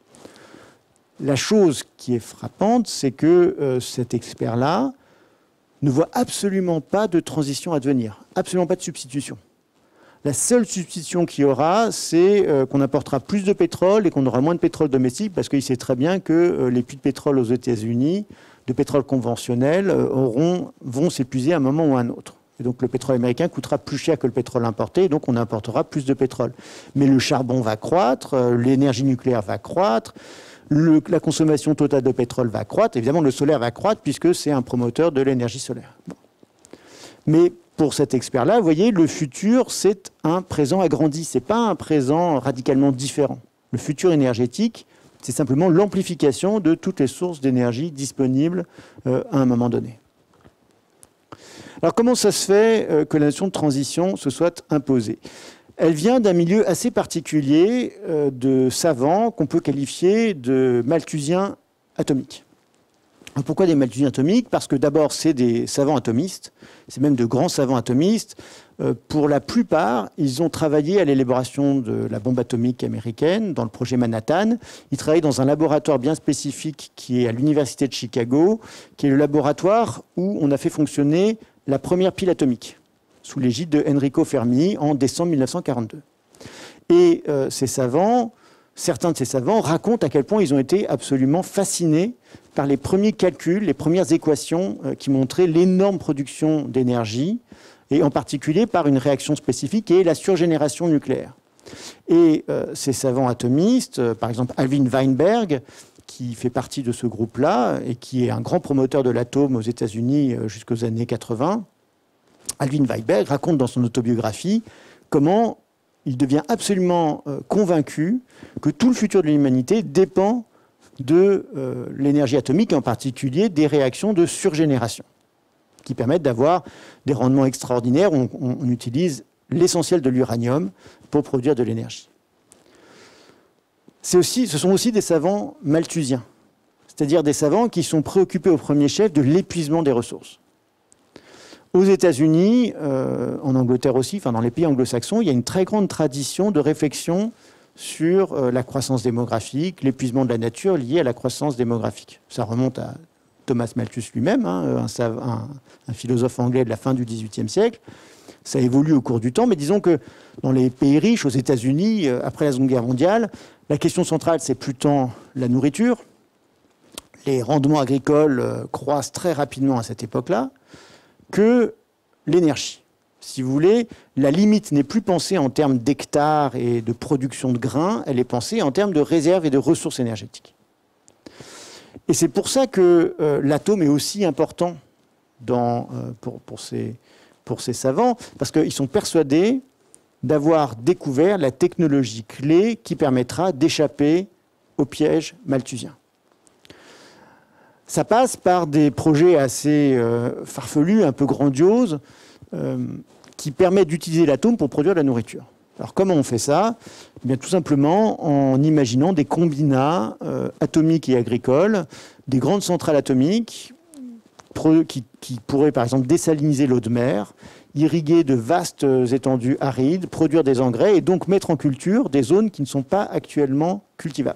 La chose qui est frappante, c'est que cet expert-là ne voit absolument pas de transition à devenir, absolument pas de substitution. La seule substitution qu'il y aura, c'est qu'on apportera plus de pétrole et qu'on aura moins de pétrole domestique, parce qu'il sait très bien que les puits de pétrole aux États-Unis, de pétrole conventionnel, vont s'épuiser à un moment ou à un autre. Et donc le pétrole américain coûtera plus cher que le pétrole importé, et donc on importera plus de pétrole. Mais le charbon va croître, l'énergie nucléaire va croître, la consommation totale de pétrole va croître. Évidemment, le solaire va croître puisque c'est un promoteur de l'énergie solaire. Bon. Mais pour cet expert-là, vous voyez, le futur, c'est un présent agrandi. Ce n'est pas un présent radicalement différent. Le futur énergétique, c'est simplement l'amplification de toutes les sources d'énergie disponibles à un moment donné. Alors, comment ça se fait que la notion de transition se soit imposée ? Elle vient d'un milieu assez particulier de savants qu'on peut qualifier de malthusiens atomiques. Alors pourquoi des malthusiens atomiques ? Parce que d'abord, c'est des savants atomistes, c'est même de grands savants atomistes. Pour la plupart, ils ont travaillé à l'élaboration de la bombe atomique américaine, dans le projet Manhattan. Ils travaillent dans un laboratoire bien spécifique qui est à l'Université de Chicago, qui est le laboratoire où on a fait fonctionner la première pile atomique, sous l'égide de Enrico Fermi en décembre 1942. Et certains de ces savants racontent à quel point ils ont été absolument fascinés par les premiers calculs, les premières équations qui montraient l'énorme production d'énergie, et en particulier par une réaction spécifique qui est la surgénération nucléaire. Et ces savants atomistes, par exemple Alvin Weinberg, qui fait partie de ce groupe-là et qui est un grand promoteur de l'atome aux États-Unis jusqu'aux années 80, Alvin Weinberg raconte dans son autobiographie comment il devient absolument convaincu que tout le futur de l'humanité dépend de l'énergie atomique, et en particulier des réactions de surgénération, qui permettent d'avoir des rendements extraordinaires. On utilise l'essentiel de l'uranium pour produire de l'énergie. Ce sont aussi des savants malthusiens, c'est-à-dire des savants qui sont préoccupés au premier chef de l'épuisement des ressources. Aux États-Unis, en Angleterre aussi, enfin dans les pays anglo-saxons, il y a une très grande tradition de réflexion sur la croissance démographique, l'épuisement de la nature lié à la croissance démographique. Ça remonte à Thomas Malthus lui-même, un philosophe anglais de la fin du XVIIIe siècle. Ça évolue au cours du temps, mais disons que dans les pays riches, aux États-Unis, après la Seconde Guerre mondiale, la question centrale, c'est plus tant la nourriture. Les rendements agricoles croissent très rapidement à cette époque-là, que l'énergie. Si vous voulez, la limite n'est plus pensée en termes d'hectares et de production de grains, elle est pensée en termes de réserves et de ressources énergétiques. Et c'est pour ça que l'atome est aussi important pour ces savants, parce qu'ils sont persuadés d'avoir découvert la technologie clé qui permettra d'échapper au piège malthusien. Ça passe par des projets assez farfelus, un peu grandioses, qui permettent d'utiliser l'atome pour produire de la nourriture. Alors comment on fait ça? Eh bien, tout simplement en imaginant des combinats atomiques et agricoles, des grandes centrales atomiques qui pourraient par exemple désaliniser l'eau de mer, irriguer de vastes étendues arides, produire des engrais et donc mettre en culture des zones qui ne sont pas actuellement cultivables.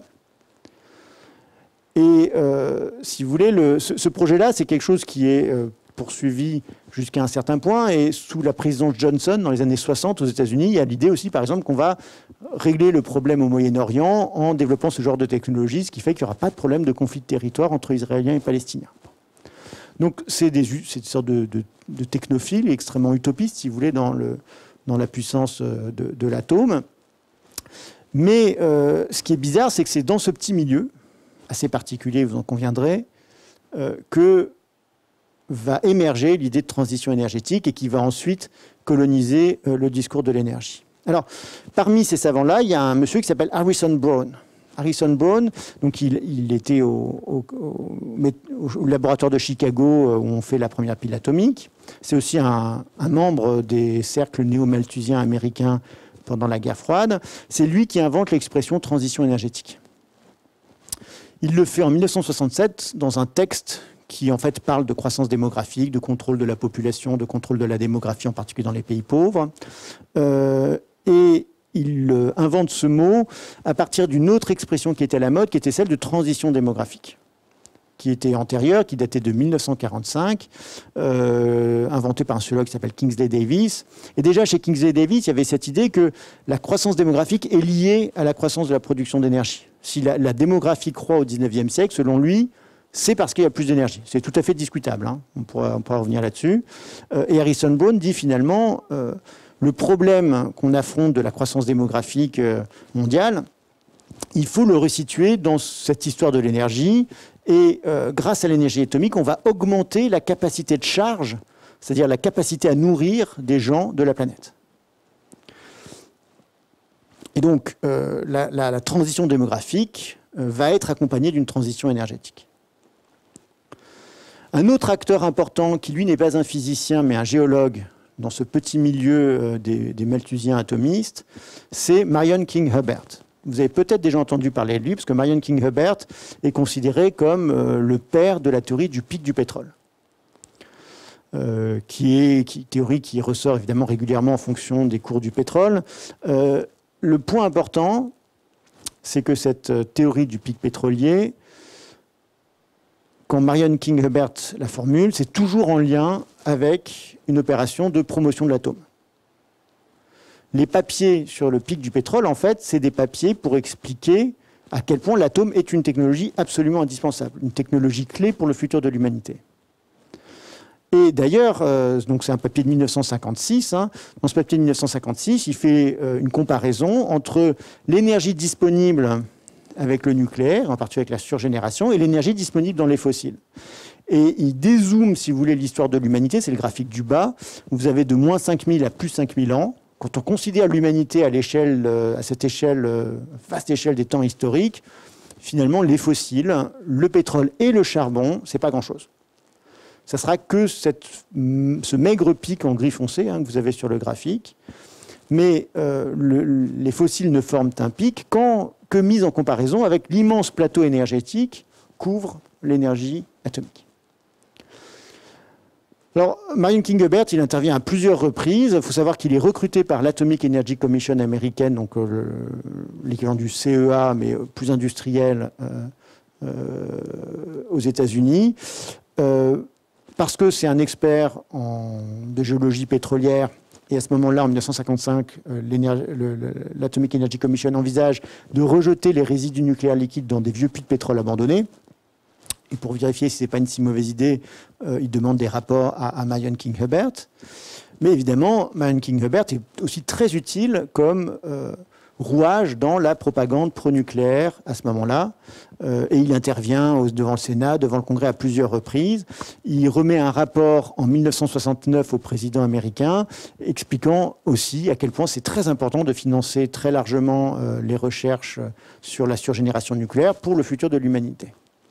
Et si vous voulez, ce projet-là, c'est quelque chose qui est poursuivi jusqu'à un certain point. Et sous la présidence Johnson, dans les années 60 aux États-Unis, il y a l'idée aussi, par exemple, qu'on va régler le problème au Moyen-Orient en développant ce genre de technologie, ce qui fait qu'il n'y aura pas de problème de conflit de territoire entre Israéliens et Palestiniens. Donc c'est des sortes de technophiles extrêmement utopistes, si vous voulez, dans la puissance de l'atome. Mais ce qui est bizarre, c'est que c'est dans ce petit milieu, assez particulier, vous en conviendrez, que va émerger l'idée de transition énergétique et qui va ensuite coloniser le discours de l'énergie. Alors, parmi ces savants-là, il y a un monsieur qui s'appelle Harrison Brown. Harrison Brown, donc il était au laboratoire de Chicago où on fait la première pile atomique. C'est aussi un membre des cercles néo-malthusiens américains pendant la guerre froide. C'est lui qui invente l'expression transition énergétique. Il le fait en 1967 dans un texte qui en fait parle de croissance démographique, de contrôle de la population, de contrôle de la démographie, en particulier dans les pays pauvres. Et il invente ce mot à partir d'une autre expression qui était à la mode, qui était celle de transition démographique, qui était antérieure, qui datait de 1945, inventée par un sociologue qui s'appelle Kingsley Davis. Et déjà, chez Kingsley Davis, il y avait cette idée que la croissance démographique est liée à la croissance de la production d'énergie. Si la démographie croît au XIXe siècle, selon lui, c'est parce qu'il y a plus d'énergie. C'est tout à fait discutable, hein. On pourra revenir là-dessus. Et Harrison Brown dit finalement, le problème qu'on affronte de la croissance démographique mondiale, il faut le resituer dans cette histoire de l'énergie. Et grâce à l'énergie atomique, on va augmenter la capacité de charge, c'est-à-dire la capacité à nourrir des gens de la planète. Et donc, la transition démographique va être accompagnée d'une transition énergétique. Un autre acteur important, qui lui n'est pas un physicien, mais un géologue, dans ce petit milieu des malthusiens atomistes, c'est Marion King Hubbert. Vous avez peut-être déjà entendu parler de lui, parce que Marion King Hubbert est considéré comme le père de la théorie du pic du pétrole. Théorie qui ressort évidemment régulièrement en fonction des cours du pétrole. Le point important, c'est que cette théorie du pic pétrolier, quand Marion King Hubbert la formule, c'est toujours en lien avec une opération de promotion de l'atome. Les papiers sur le pic du pétrole, en fait, c'est des papiers pour expliquer à quel point l'atome est une technologie absolument indispensable, une technologie clé pour le futur de l'humanité. Et d'ailleurs, donc c'est un papier de 1956, hein, dans ce papier de 1956, il fait une comparaison entre l'énergie disponible avec le nucléaire, en particulier avec la surgénération, et l'énergie disponible dans les fossiles. Et il dézoome, si vous voulez, l'histoire de l'humanité, c'est le graphique du bas, où vous avez de moins 5000 à plus 5000 ans. Quand on considère l'humanité à cette échelle, vaste échelle des temps historiques, finalement, les fossiles, le pétrole et le charbon, c'est pas grand-chose. Ça sera que ce maigre pic en gris foncé, hein, que vous avez sur le graphique. Mais les fossiles ne forment un pic que mis en comparaison avec l'immense plateau énergétique qu'ouvre l'énergie atomique. Alors, Marion King Hubbert, il intervient à plusieurs reprises. Il faut savoir qu'il est recruté par l'Atomic Energy Commission américaine, donc l'équivalent du CEA, mais plus industriel aux États-Unis, parce que c'est un expert de géologie pétrolière. Et à ce moment-là, en 1955, l'Atomic Energy Commission envisage de rejeter les résidus nucléaires liquides dans des vieux puits de pétrole abandonnés. Et pour vérifier si ce n'est pas une si mauvaise idée, il demande des rapports à Marion King Hubbert. Mais évidemment, Marion King Hubbert est aussi très utile comme rouage dans la propagande pro-nucléaire à ce moment-là. Et il intervient devant le Sénat, devant le Congrès à plusieurs reprises. Il remet un rapport en 1969 au président américain, expliquant aussi à quel point c'est très important de financer très largement les recherches sur la surgénération nucléaire pour le futur de l'humanité.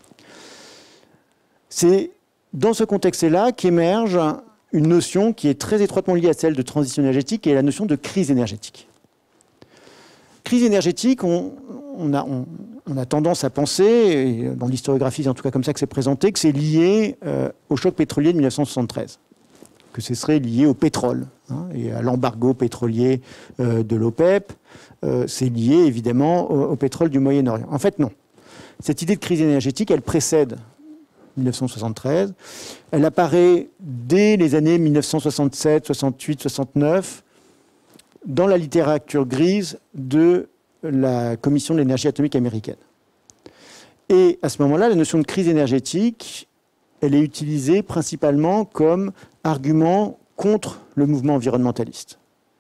C'est dans ce contexte-là qu'émerge une notion qui est très étroitement liée à celle de transition énergétique, et la notion de crise énergétique. Crise énergétique, on a tendance à penser, et dans l'historiographie c'est en tout cas comme ça que c'est présenté, que c'est lié au choc pétrolier de 1973, que ce serait lié au pétrole et à l'embargo pétrolier de l'OPEP. C'est lié évidemment au pétrole du Moyen-Orient. En fait, non. Cette idée de crise énergétique, elle précède 1973. Elle apparaît dès les années 1967, 68, 69 dans la littérature grise de la Commission de l'énergie atomique américaine. Et à ce moment-là, la notion de crise énergétique, elle est utilisée principalement comme argument contre le mouvement environnementaliste.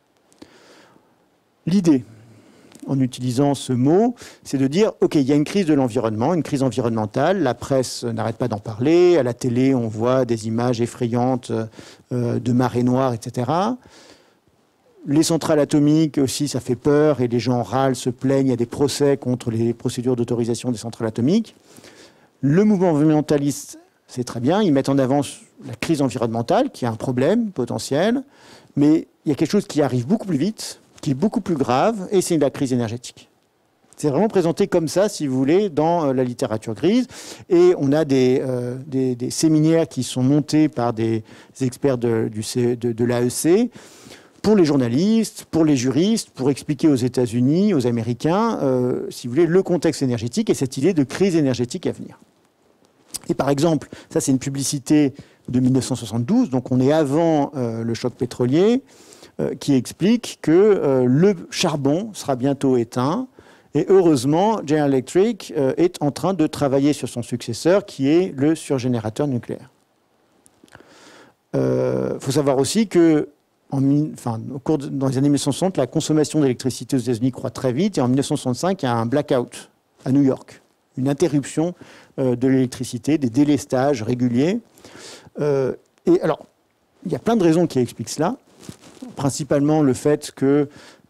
L'idée, en utilisant ce mot, c'est de dire, OK, il y a une crise de l'environnement, une crise environnementale, la presse n'arrête pas d'en parler, à la télé, on voit des images effrayantes de marées noires, etc. Les centrales atomiques aussi, ça fait peur, et les gens râlent, se plaignent, il y a des procès contre les procédures d'autorisation des centrales atomiques. Le mouvement environnementaliste, c'est très bien, ils mettent en avant la crise environnementale, qui est un problème potentiel, mais il y a quelque chose qui arrive beaucoup plus vite, qui est beaucoup plus grave, et c'est la crise énergétique. C'est vraiment présenté comme ça, si vous voulez, dans la littérature grise. Et on a des séminaires qui sont montés par des experts de l'AEC pour les journalistes, pour les juristes, pour expliquer aux États-Unis, aux Américains, si vous voulez, le contexte énergétique et cette idée de crise énergétique à venir. Et par exemple, ça c'est une publicité de 1972, donc on est avant le choc pétrolier, qui explique que le charbon sera bientôt éteint. Et heureusement, General Electric est en train de travailler sur son successeur, qui est le surgénérateur nucléaire. Faut savoir aussi que dans les années 1960, la consommation d'électricité aux États-Unis croît très vite. Et en 1965, il y a un blackout à New York, une interruption de l'électricité, des délestages réguliers. Et alors, il y a plein de raisons qui expliquent cela. Principalement le fait que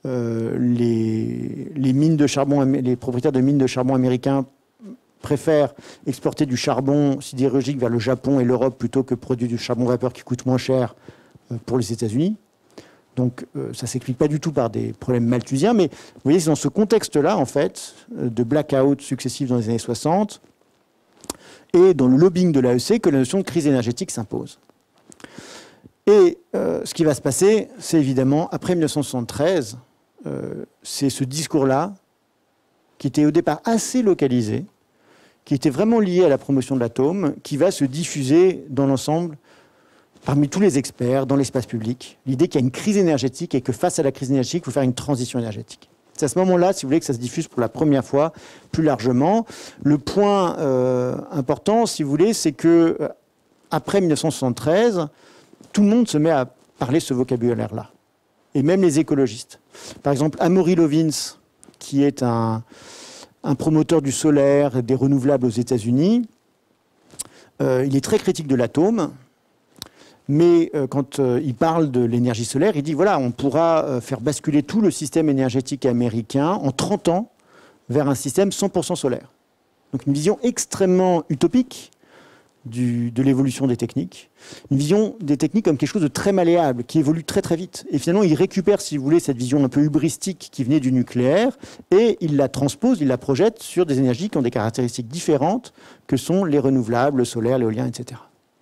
les mines de charbon, les propriétaires de mines de charbon américains préfèrent exporter du charbon sidérurgique vers le Japon et l'Europe plutôt que produire du charbon vapeur qui coûte moins cher pour les États-Unis. Donc ça ne s'explique pas du tout par des problèmes malthusiens, mais vous voyez, c'est dans ce contexte-là, en fait, de blackout successifs dans les années 60 et dans le lobbying de l'AEC que la notion de crise énergétique s'impose. Et ce qui va se passer, c'est évidemment, après 1973, c'est ce discours-là, qui était au départ assez localisé, qui était vraiment lié à la promotion de l'atome, qui va se diffuser dans l'ensemble, parmi tous les experts, dans l'espace public. L'idée qu'il y a une crise énergétique et que face à la crise énergétique, il faut faire une transition énergétique. C'est à ce moment-là, si vous voulez, que ça se diffuse pour la première fois, plus largement. Le point important, si vous voulez, c'est que après 1973, tout le monde se met à parler ce vocabulaire-là. Et même les écologistes. Par exemple, Amory Lovins, qui est un promoteur du solaire et des renouvelables aux États-Unis, il est très critique de l'atome, mais quand il parle de l'énergie solaire, il dit voilà, on pourra faire basculer tout le système énergétique américain en 30 ans vers un système 100% solaire. Donc une vision extrêmement utopique de l'évolution des techniques. Une vision des techniques comme quelque chose de très malléable, qui évolue très très vite. Et finalement, il récupère, si vous voulez, cette vision un peu hubristique qui venait du nucléaire, et il la transpose, il la projette sur des énergies qui ont des caractéristiques différentes, que sont les renouvelables, le solaire, l'éolien, etc.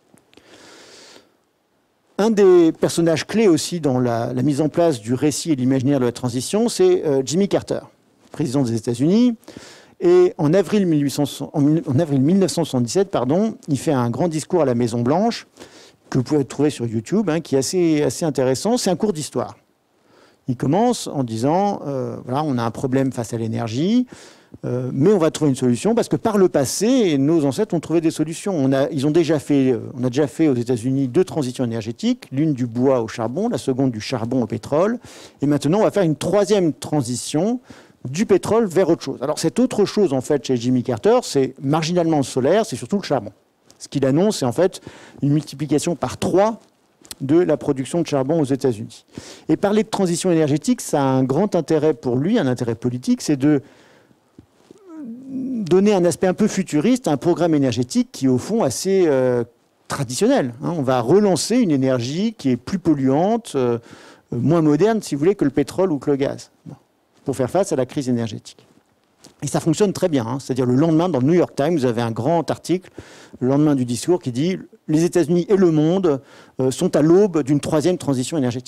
Un des personnages clés aussi dans la mise en place du récit et de l'imaginaire de la transition, c'est Jimmy Carter, président des États-Unis. Et en avril 1977, il fait un grand discours à la Maison-Blanche, que vous pouvez trouver sur YouTube, qui est assez intéressant. C'est un cours d'histoire. Il commence en disant, voilà, on a un problème face à l'énergie, Mais on va trouver une solution parce que par le passé, nos ancêtres ont trouvé des solutions. On a déjà fait aux États-Unis 2 transitions énergétiques, l'une du bois au charbon, la seconde du charbon au pétrole. Et maintenant, on va faire une 3e transition du pétrole vers autre chose. Alors cette autre chose, en fait, chez Jimmy Carter, c'est marginalement le solaire, c'est surtout le charbon. Ce qu'il annonce, c'est en fait une multiplication par 3 de la production de charbon aux États-Unis. Et parler de transition énergétique, ça a un grand intérêt pour lui, un intérêt politique, c'est de donner un aspect un peu futuriste à un programme énergétique qui est au fond assez traditionnel. On va relancer une énergie qui est plus polluante, moins moderne, si vous voulez, que le pétrole ou que le gaz, pour faire face à la crise énergétique. Et ça fonctionne très bien. C'est-à-dire le lendemain, dans le New York Times, vous avez un grand article, le lendemain du discours, qui dit « Les États-Unis et le monde sont à l'aube d'une 3e transition énergétique ».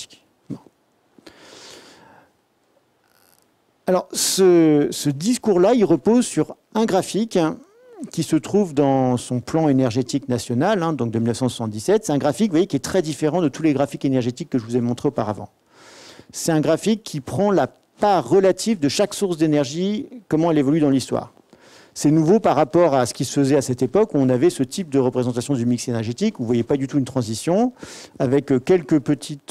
Alors, ce discours-là, il repose sur un graphique qui se trouve dans son plan énergétique national, donc de 1977. C'est un graphique, vous voyez, qui est très différent de tous les graphiques énergétiques que je vous ai montrés auparavant. C'est un graphique qui prend la part relative de chaque source d'énergie, comment elle évolue dans l'histoire. C'est nouveau par rapport à ce qui se faisait à cette époque où on avait ce type de représentation du mix énergétique, où vous ne voyez pas du tout une transition, avec quelques petites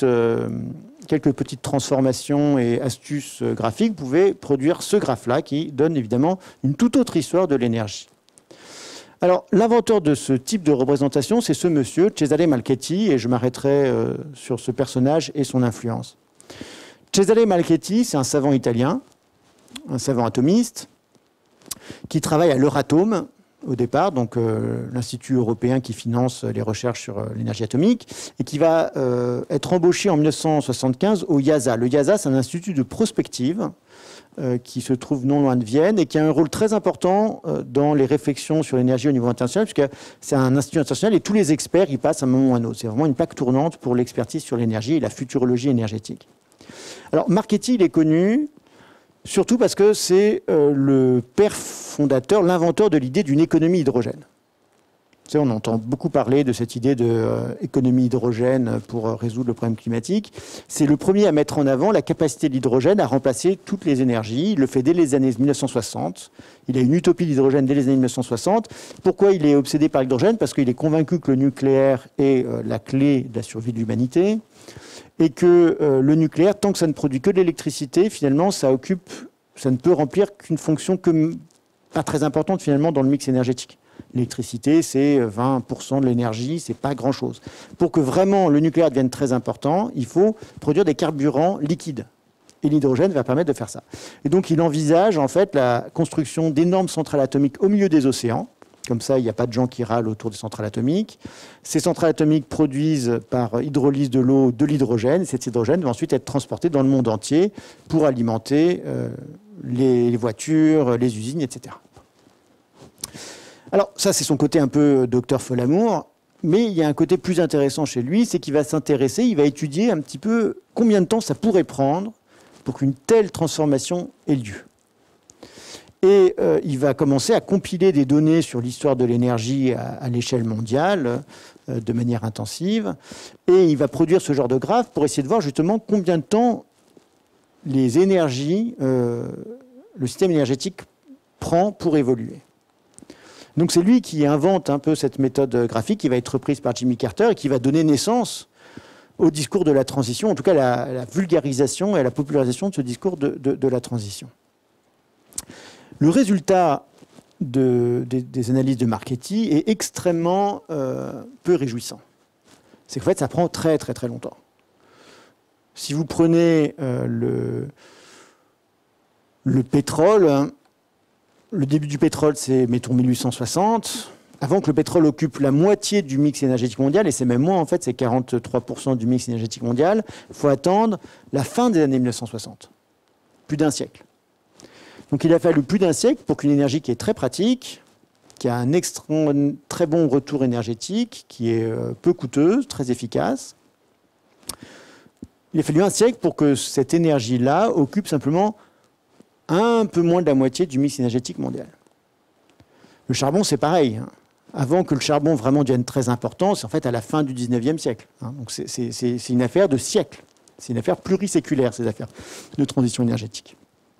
transformations et astuces graphiques. Vous pouvez produire ce graphe-là qui donne évidemment une toute autre histoire de l'énergie. Alors, l'inventeur de ce type de représentation, c'est ce monsieur, Cesare Malchetti, et je m'arrêterai sur ce personnage et son influence. Cesare Malchetti, c'est un savant italien, un savant atomiste, qui travaille à l'Euratom au départ, donc l'Institut européen qui finance les recherches sur l'énergie atomique, et qui va être embauché en 1975 au IIASA. Le IIASA, c'est un institut de prospective qui se trouve non loin de Vienne et qui a un rôle très important dans les réflexions sur l'énergie au niveau international, puisque c'est un institut international et tous les experts y passent à un moment ou à un autre. C'est vraiment une plaque tournante pour l'expertise sur l'énergie et la futurologie énergétique. Alors, Marchetti, il est connu surtout parce que c'est le père fondateur, l'inventeur de l'idée d'une économie hydrogène. Vous savez, on entend beaucoup parler de cette idée d'économie hydrogène pour résoudre le problème climatique. C'est le premier à mettre en avant la capacité de l'hydrogène à remplacer toutes les énergies. Il le fait dès les années 1960. Il a une utopie d'hydrogène dès les années 1960. Pourquoi il est obsédé par l'hydrogène? Parce qu'il est convaincu que le nucléaire est la clé de la survie de l'humanité. Et que le nucléaire, tant que ça ne produit que de l'électricité, finalement, ça ne peut remplir qu'une fonction pas très importante finalement dans le mix énergétique. L'électricité, c'est 20% de l'énergie, c'est pas grand-chose. Pour que vraiment le nucléaire devienne très important, il faut produire des carburants liquides. Et l'hydrogène va permettre de faire ça. Et donc il envisage en fait la construction d'énormes centrales atomiques au milieu des océans. Comme ça, il n'y a pas de gens qui râlent autour des centrales atomiques. Ces centrales atomiques produisent par hydrolyse de l'eau de l'hydrogène. Et cet hydrogène va ensuite être transporté dans le monde entier pour alimenter les voitures, les usines, etc. Alors ça, c'est son côté un peu docteur Folamour. Mais il y a un côté plus intéressant chez lui, c'est qu'il va s'intéresser, il va étudier un petit peu combien de temps ça pourrait prendre pour qu'une telle transformation ait lieu. Et il va commencer à compiler des données sur l'histoire de l'énergie à l'échelle mondiale de manière intensive. Et il va produire ce genre de graphe pour essayer de voir justement combien de temps les énergies, le système énergétique prend pour évoluer. Donc c'est lui qui invente un peu cette méthode graphique qui va être reprise par Jimmy Carter et qui va donner naissance au discours de la transition, en tout cas la vulgarisation et à la popularisation de ce discours de la transition. Le résultat des analyses de Marchetti est extrêmement peu réjouissant. C'est qu'en fait, ça prend très très très longtemps. Si vous prenez le pétrole, le début du pétrole, c'est, mettons, 1860. Avant que le pétrole occupe la moitié du mix énergétique mondial, et c'est même moins, en fait, c'est 43% du mix énergétique mondial, il faut attendre la fin des années 1960. Plus d'un siècle. Donc il a fallu plus d'un siècle pour qu'une énergie qui est très pratique, qui a un très bon retour énergétique, qui est peu coûteuse, très efficace, il a fallu un siècle pour que cette énergie-là occupe simplement un peu moins de la moitié du mix énergétique mondial. Le charbon, c'est pareil. Avant que le charbon vraiment devienne très important, c'est en fait à la fin du 19e siècle. Donc c'est une affaire de siècle. C'est une affaire pluriséculaire, ces affaires de transition énergétique.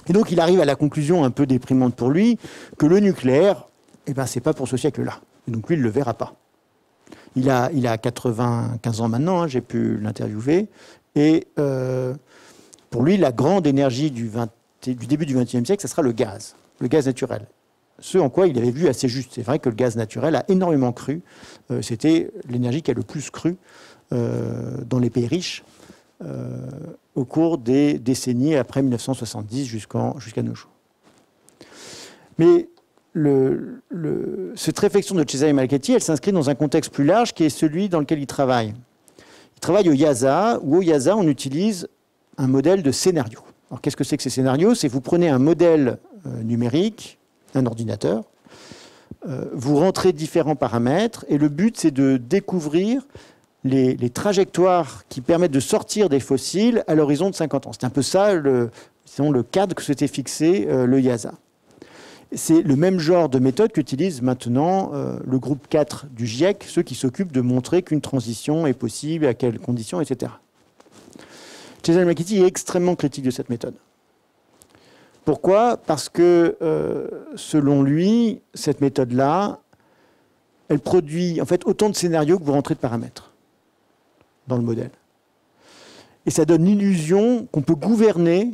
Et donc il arrive à la conclusion un peu déprimante pour lui que le nucléaire, eh ben, c'est pas pour ce siècle-là. Et donc lui, il ne le verra pas. Il a 95 ans maintenant, hein, j'ai pu l'interviewer. Et pour lui, la grande énergie du début du XXe siècle, ce sera le gaz naturel. Ce en quoi il avait vu assez juste. C'est vrai que le gaz naturel a énormément cru. C'était l'énergie qui a le plus cru dans les pays riches au cours des décennies après 1970 jusqu'à nos jours. Mais cette réflexion de Cesare Malchetti, elle s'inscrit dans un contexte plus large qui est celui dans lequel il travaille. Il travaille au IIASA, où au IIASA, on utilise un modèle de scénario. Alors, qu'est-ce que c'est que ces scénarios? C'est vous prenez un modèle numérique, un ordinateur, vous rentrez différents paramètres, et le but, c'est de découvrir les trajectoires qui permettent de sortir des fossiles à l'horizon de 50 ans. C'est un peu ça, le cadre que s'était fixé le IIASA. C'est le même genre de méthode qu'utilise maintenant le groupe 4 du GIEC, ceux qui s'occupent de montrer qu'une transition est possible, à quelles conditions, etc. Cesare Malchetti est extrêmement critique de cette méthode. Pourquoi? Parce que, selon lui, cette méthode-là, elle produit en fait autant de scénarios que vous rentrez de paramètres dans le modèle. Et ça donne l'illusion qu'on peut gouverner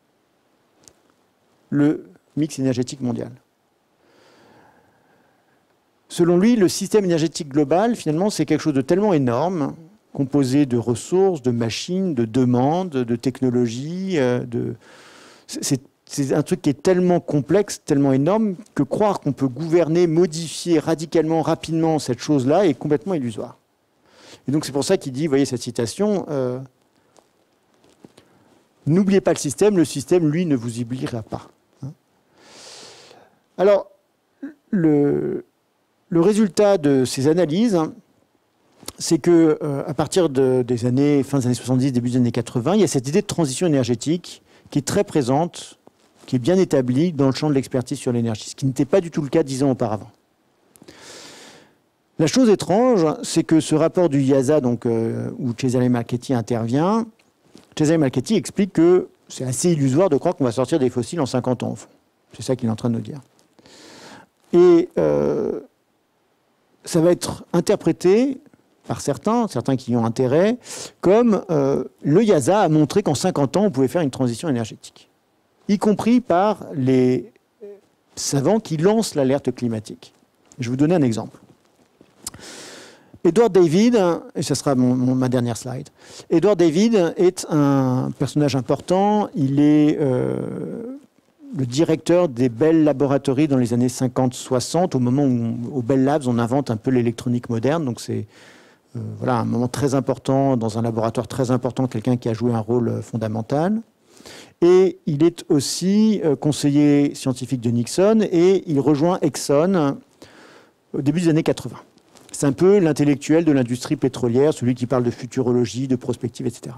le mix énergétique mondial. Selon lui, le système énergétique global, finalement, c'est quelque chose de tellement énorme, composé de ressources, de machines, de demandes, de technologies. C'est un truc qui est tellement complexe, tellement énorme, que croire qu'on peut gouverner, modifier radicalement, rapidement cette chose-là est complètement illusoire. Et donc c'est pour ça qu'il dit, vous voyez cette citation, n'oubliez pas le système, lui, ne vous oubliera pas. Alors, le résultat de ces analyses, c'est que à partir des années, fin des années 70, début des années 80, il y a cette idée de transition énergétique qui est très présente, qui est bien établie dans le champ de l'expertise sur l'énergie, ce qui n'était pas du tout le cas 10 ans auparavant. La chose étrange, c'est que ce rapport du IIASA, donc, où Cesare Malchetti intervient, Cesare Malchetti explique que c'est assez illusoire de croire qu'on va sortir des fossiles en 50 ans, au fond. C'est ça qu'il est en train de nous dire. Et ça va être interprété par certains qui y ont intérêt, comme le IIASA a montré qu'en 50 ans, on pouvait faire une transition énergétique, y compris par les savants qui lancent l'alerte climatique. Je vais vous donner un exemple. Edward David, et ce sera ma dernière slide, Edward David est un personnage important, il est le directeur des Bell Laboratories dans les années 50-60, au moment où, au Bell Labs, on invente un peu l'électronique moderne. Donc c'est un moment très important, dans un laboratoire très important, quelqu'un qui a joué un rôle fondamental. Et il est aussi conseiller scientifique de Nixon, et il rejoint Exxon au début des années 80. C'est un peu l'intellectuel de l'industrie pétrolière, celui qui parle de futurologie, de prospective, etc.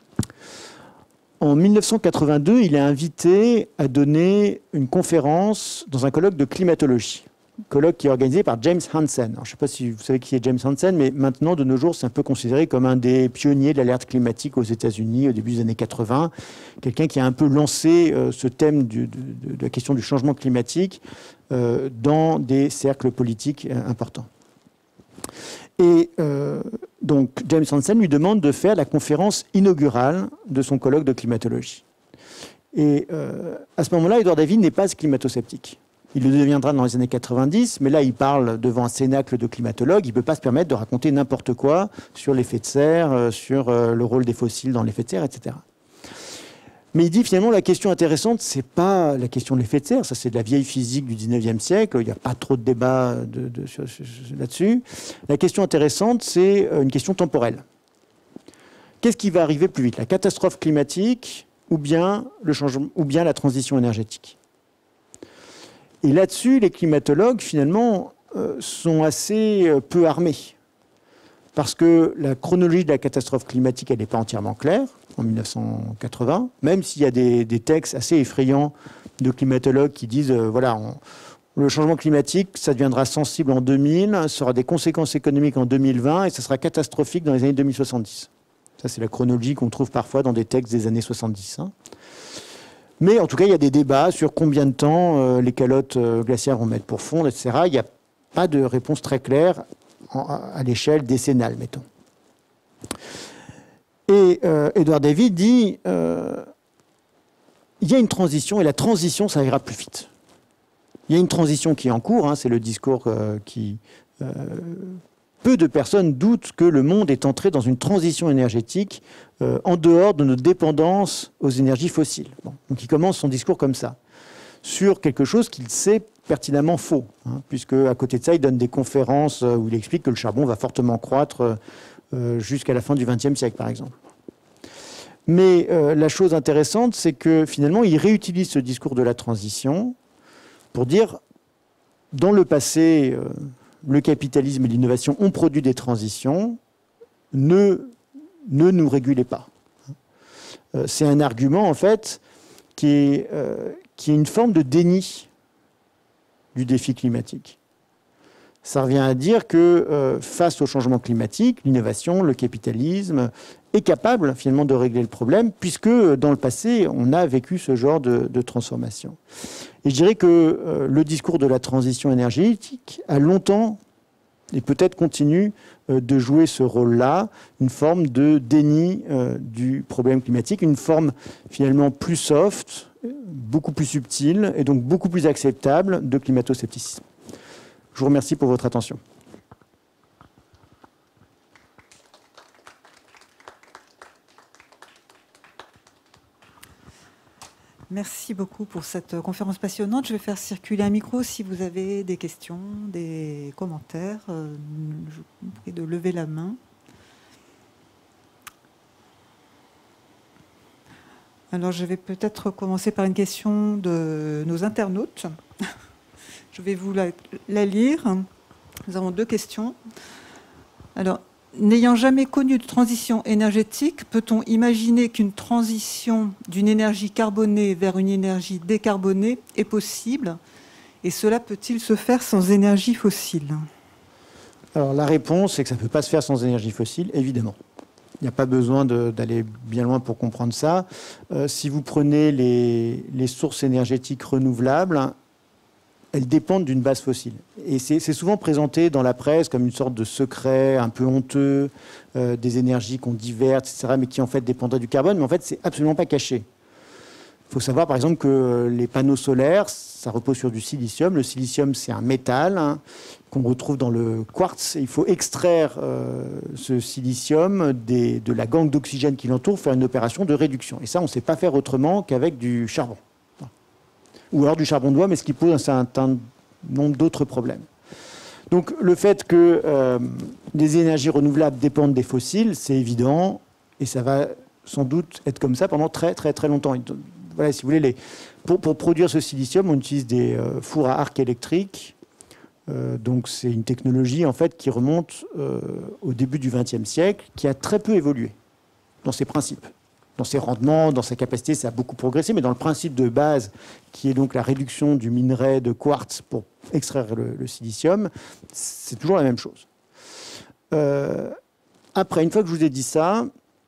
En 1982, il est invité à donner une conférence dans un colloque de climatologie. Un colloque qui est organisé par James Hansen. Alors, je ne sais pas si vous savez qui est James Hansen, mais maintenant, de nos jours, c'est un peu considéré comme un des pionniers de l'alerte climatique aux États-Unis au début des années 80. Quelqu'un qui a un peu lancé ce thème de la question du changement climatique dans des cercles politiques importants. Et donc, James Hansen lui demande de faire la conférence inaugurale de son colloque de climatologie. Et à ce moment-là, Edward David n'est pas climato-sceptique. Il le deviendra dans les années 90, mais là, il parle devant un cénacle de climatologues. Il ne peut pas se permettre de raconter n'importe quoi sur l'effet de serre, sur le rôle des fossiles dans l'effet de serre, etc. Mais il dit finalement la question intéressante, c'est pas la question de l'effet de serre, ça c'est de la vieille physique du 19e siècle, il n'y a pas trop de débat là-dessus. La question intéressante, c'est une question temporelle. Qu'est-ce qui va arriver plus vite, la catastrophe climatique ou bien la transition énergétique? Et là-dessus, les climatologues, finalement, sont assez peu armés. Parce que la chronologie de la catastrophe climatique, elle n'est pas entièrement claire, en 1980, même s'il y a des textes assez effrayants de climatologues qui disent, le changement climatique, ça deviendra sensible en 2000, ça aura des conséquences économiques en 2020, et ça sera catastrophique dans les années 2070. Ça, c'est la chronologie qu'on trouve parfois dans des textes des années 70. Mais en tout cas, il y a des débats sur combien de temps les calottes glaciaires vont mettre pour fondre, etc. Il n'y a pas de réponse très claire à l'échelle décennale, mettons. Et Edward David dit il y a une transition, et la transition, ça ira plus vite. Il y a une transition qui est en cours, hein, c'est le discours qui... peu de personnes doutent que le monde est entré dans une transition énergétique en dehors de notre dépendance aux énergies fossiles. Bon, donc il commence son discours comme ça, sur quelque chose qu'il sait pertinemment faux, hein, puisque à côté de ça, il donne des conférences où il explique que le charbon va fortement croître jusqu'à la fin du XXe siècle, par exemple. Mais la chose intéressante, c'est que finalement, il réutilise ce discours de la transition pour dire, dans le passé, le capitalisme et l'innovation ont produit des transitions, ne nous régulez pas. C'est un argument, en fait, qui est une forme de déni du défi climatique. Ça revient à dire que face au changement climatique, l'innovation, le capitalisme est capable finalement de régler le problème, puisque dans le passé, on a vécu ce genre de transformation. Et je dirais que le discours de la transition énergétique a longtemps, et peut-être continue, de jouer ce rôle-là, une forme de déni du problème climatique, une forme finalement plus soft, beaucoup plus subtile, et donc beaucoup plus acceptable de climato-scepticisme. Je vous remercie pour votre attention. Merci beaucoup pour cette conférence passionnante. Je vais faire circuler un micro si vous avez des questions, des commentaires. Je vous prie de lever la main. Alors, je vais peut-être commencer par une question de nos internautes. Je vais vous la lire. Nous avons 2 questions. Alors, n'ayant jamais connu de transition énergétique, peut-on imaginer qu'une transition d'une énergie carbonée vers une énergie décarbonée est possible? Et cela peut-il se faire sans énergie fossile? Alors, la réponse, c'est que ça ne peut pas se faire sans énergie fossile, évidemment. Il n'y a pas besoin d'aller bien loin pour comprendre ça. Si vous prenez les sources énergétiques renouvelables, elles dépendent d'une base fossile. Et c'est souvent présenté dans la presse comme une sorte de secret un peu honteux, des énergies qu'on diverte, etc., mais qui en fait dépendraient du carbone. Mais en fait, c'est absolument pas caché. Il faut savoir, par exemple, que les panneaux solaires, ça repose sur du silicium. Le silicium, c'est un métal, hein, qu'on retrouve dans le quartz. Il faut extraire ce silicium de la gangue d'oxygène qui l'entoure, faire une opération de réduction. Et ça, on ne sait pas faire autrement qu'avec du charbon. Ou alors du charbon de bois, mais ce qui pose un certain nombre d'autres problèmes. Donc le fait que les énergies renouvelables dépendent des fossiles, c'est évident, et ça va sans doute être comme ça pendant très très très longtemps. Voilà, si vous voulez, pour produire ce silicium, on utilise des fours à arc électrique. Donc c'est une technologie en fait qui remonte au début du XXe siècle, qui a très peu évolué dans ses principes. Dans ses rendements, dans sa capacité, ça a beaucoup progressé, mais dans le principe de base, qui est donc la réduction du minerai de quartz pour extraire le silicium, c'est toujours la même chose. Après, une fois que je vous ai dit ça,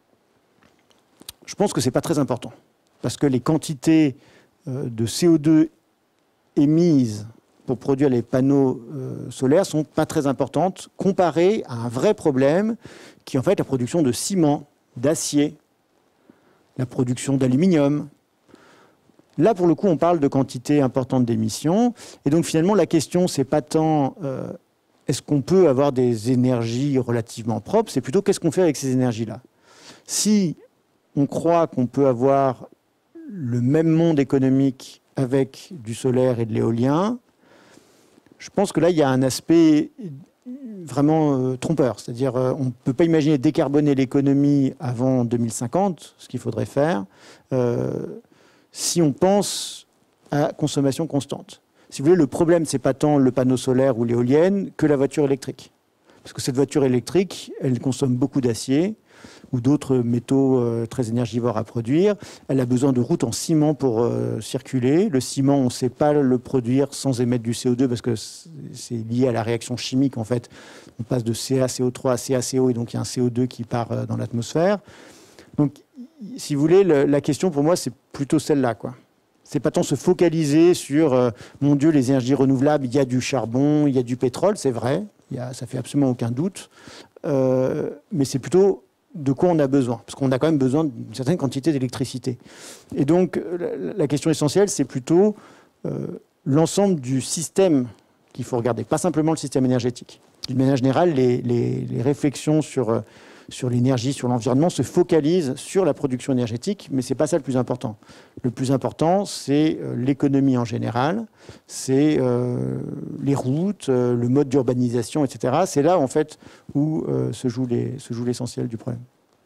je pense que ce n'est pas très important, parce que les quantités de CO2 émises pour produire les panneaux solaires ne sont pas très importantes, comparées à un vrai problème, qui est en fait la production de ciment, d'acier, la production d'aluminium. Là, pour le coup, on parle de quantités importantes d'émissions. Et donc, finalement, la question, c'est pas tant est-ce qu'on peut avoir des énergies relativement propres, c'est plutôt qu'est-ce qu'on fait avec ces énergies-là. Si on croit qu'on peut avoir le même monde économique avec du solaire et de l'éolien, je pense que là, il y a un aspect vraiment trompeur. C'est-à-dire, on ne peut pas imaginer décarboner l'économie avant 2050, ce qu'il faudrait faire, si on pense à consommation constante. Si vous voulez, le problème, ce n'est pas tant le panneau solaire ou l'éolienne que la voiture électrique. Parce que cette voiture électrique, elle consomme beaucoup d'acier ou d'autres métaux très énergivores à produire. Elle a besoin de routes en ciment pour circuler. Le ciment, on ne sait pas le produire sans émettre du CO2 parce que c'est lié à la réaction chimique. En fait, on passe de CaCO3 à CaCO et donc il y a un CO2 qui part dans l'atmosphère. Donc, si vous voulez, la question pour moi, c'est plutôt celle-là, quoi. C'est pas tant se focaliser sur mon Dieu, les énergies renouvelables, il y a du charbon, il y a du pétrole, c'est vrai, ça fait absolument aucun doute. Mais c'est plutôt de quoi on a besoin, parce qu'on a quand même besoin d'une certaine quantité d'électricité. Et donc, la question essentielle, c'est plutôt l'ensemble du système qu'il faut regarder, pas simplement le système énergétique. D'une manière générale, les réflexions sur l'énergie, sur l'environnement se focalisent sur la production énergétique, mais ce n'est pas ça le plus important. Le plus important, c'est l'économie en général, c'est les routes, le mode d'urbanisation, etc. C'est là, en fait, où se joue l'essentiel du problème.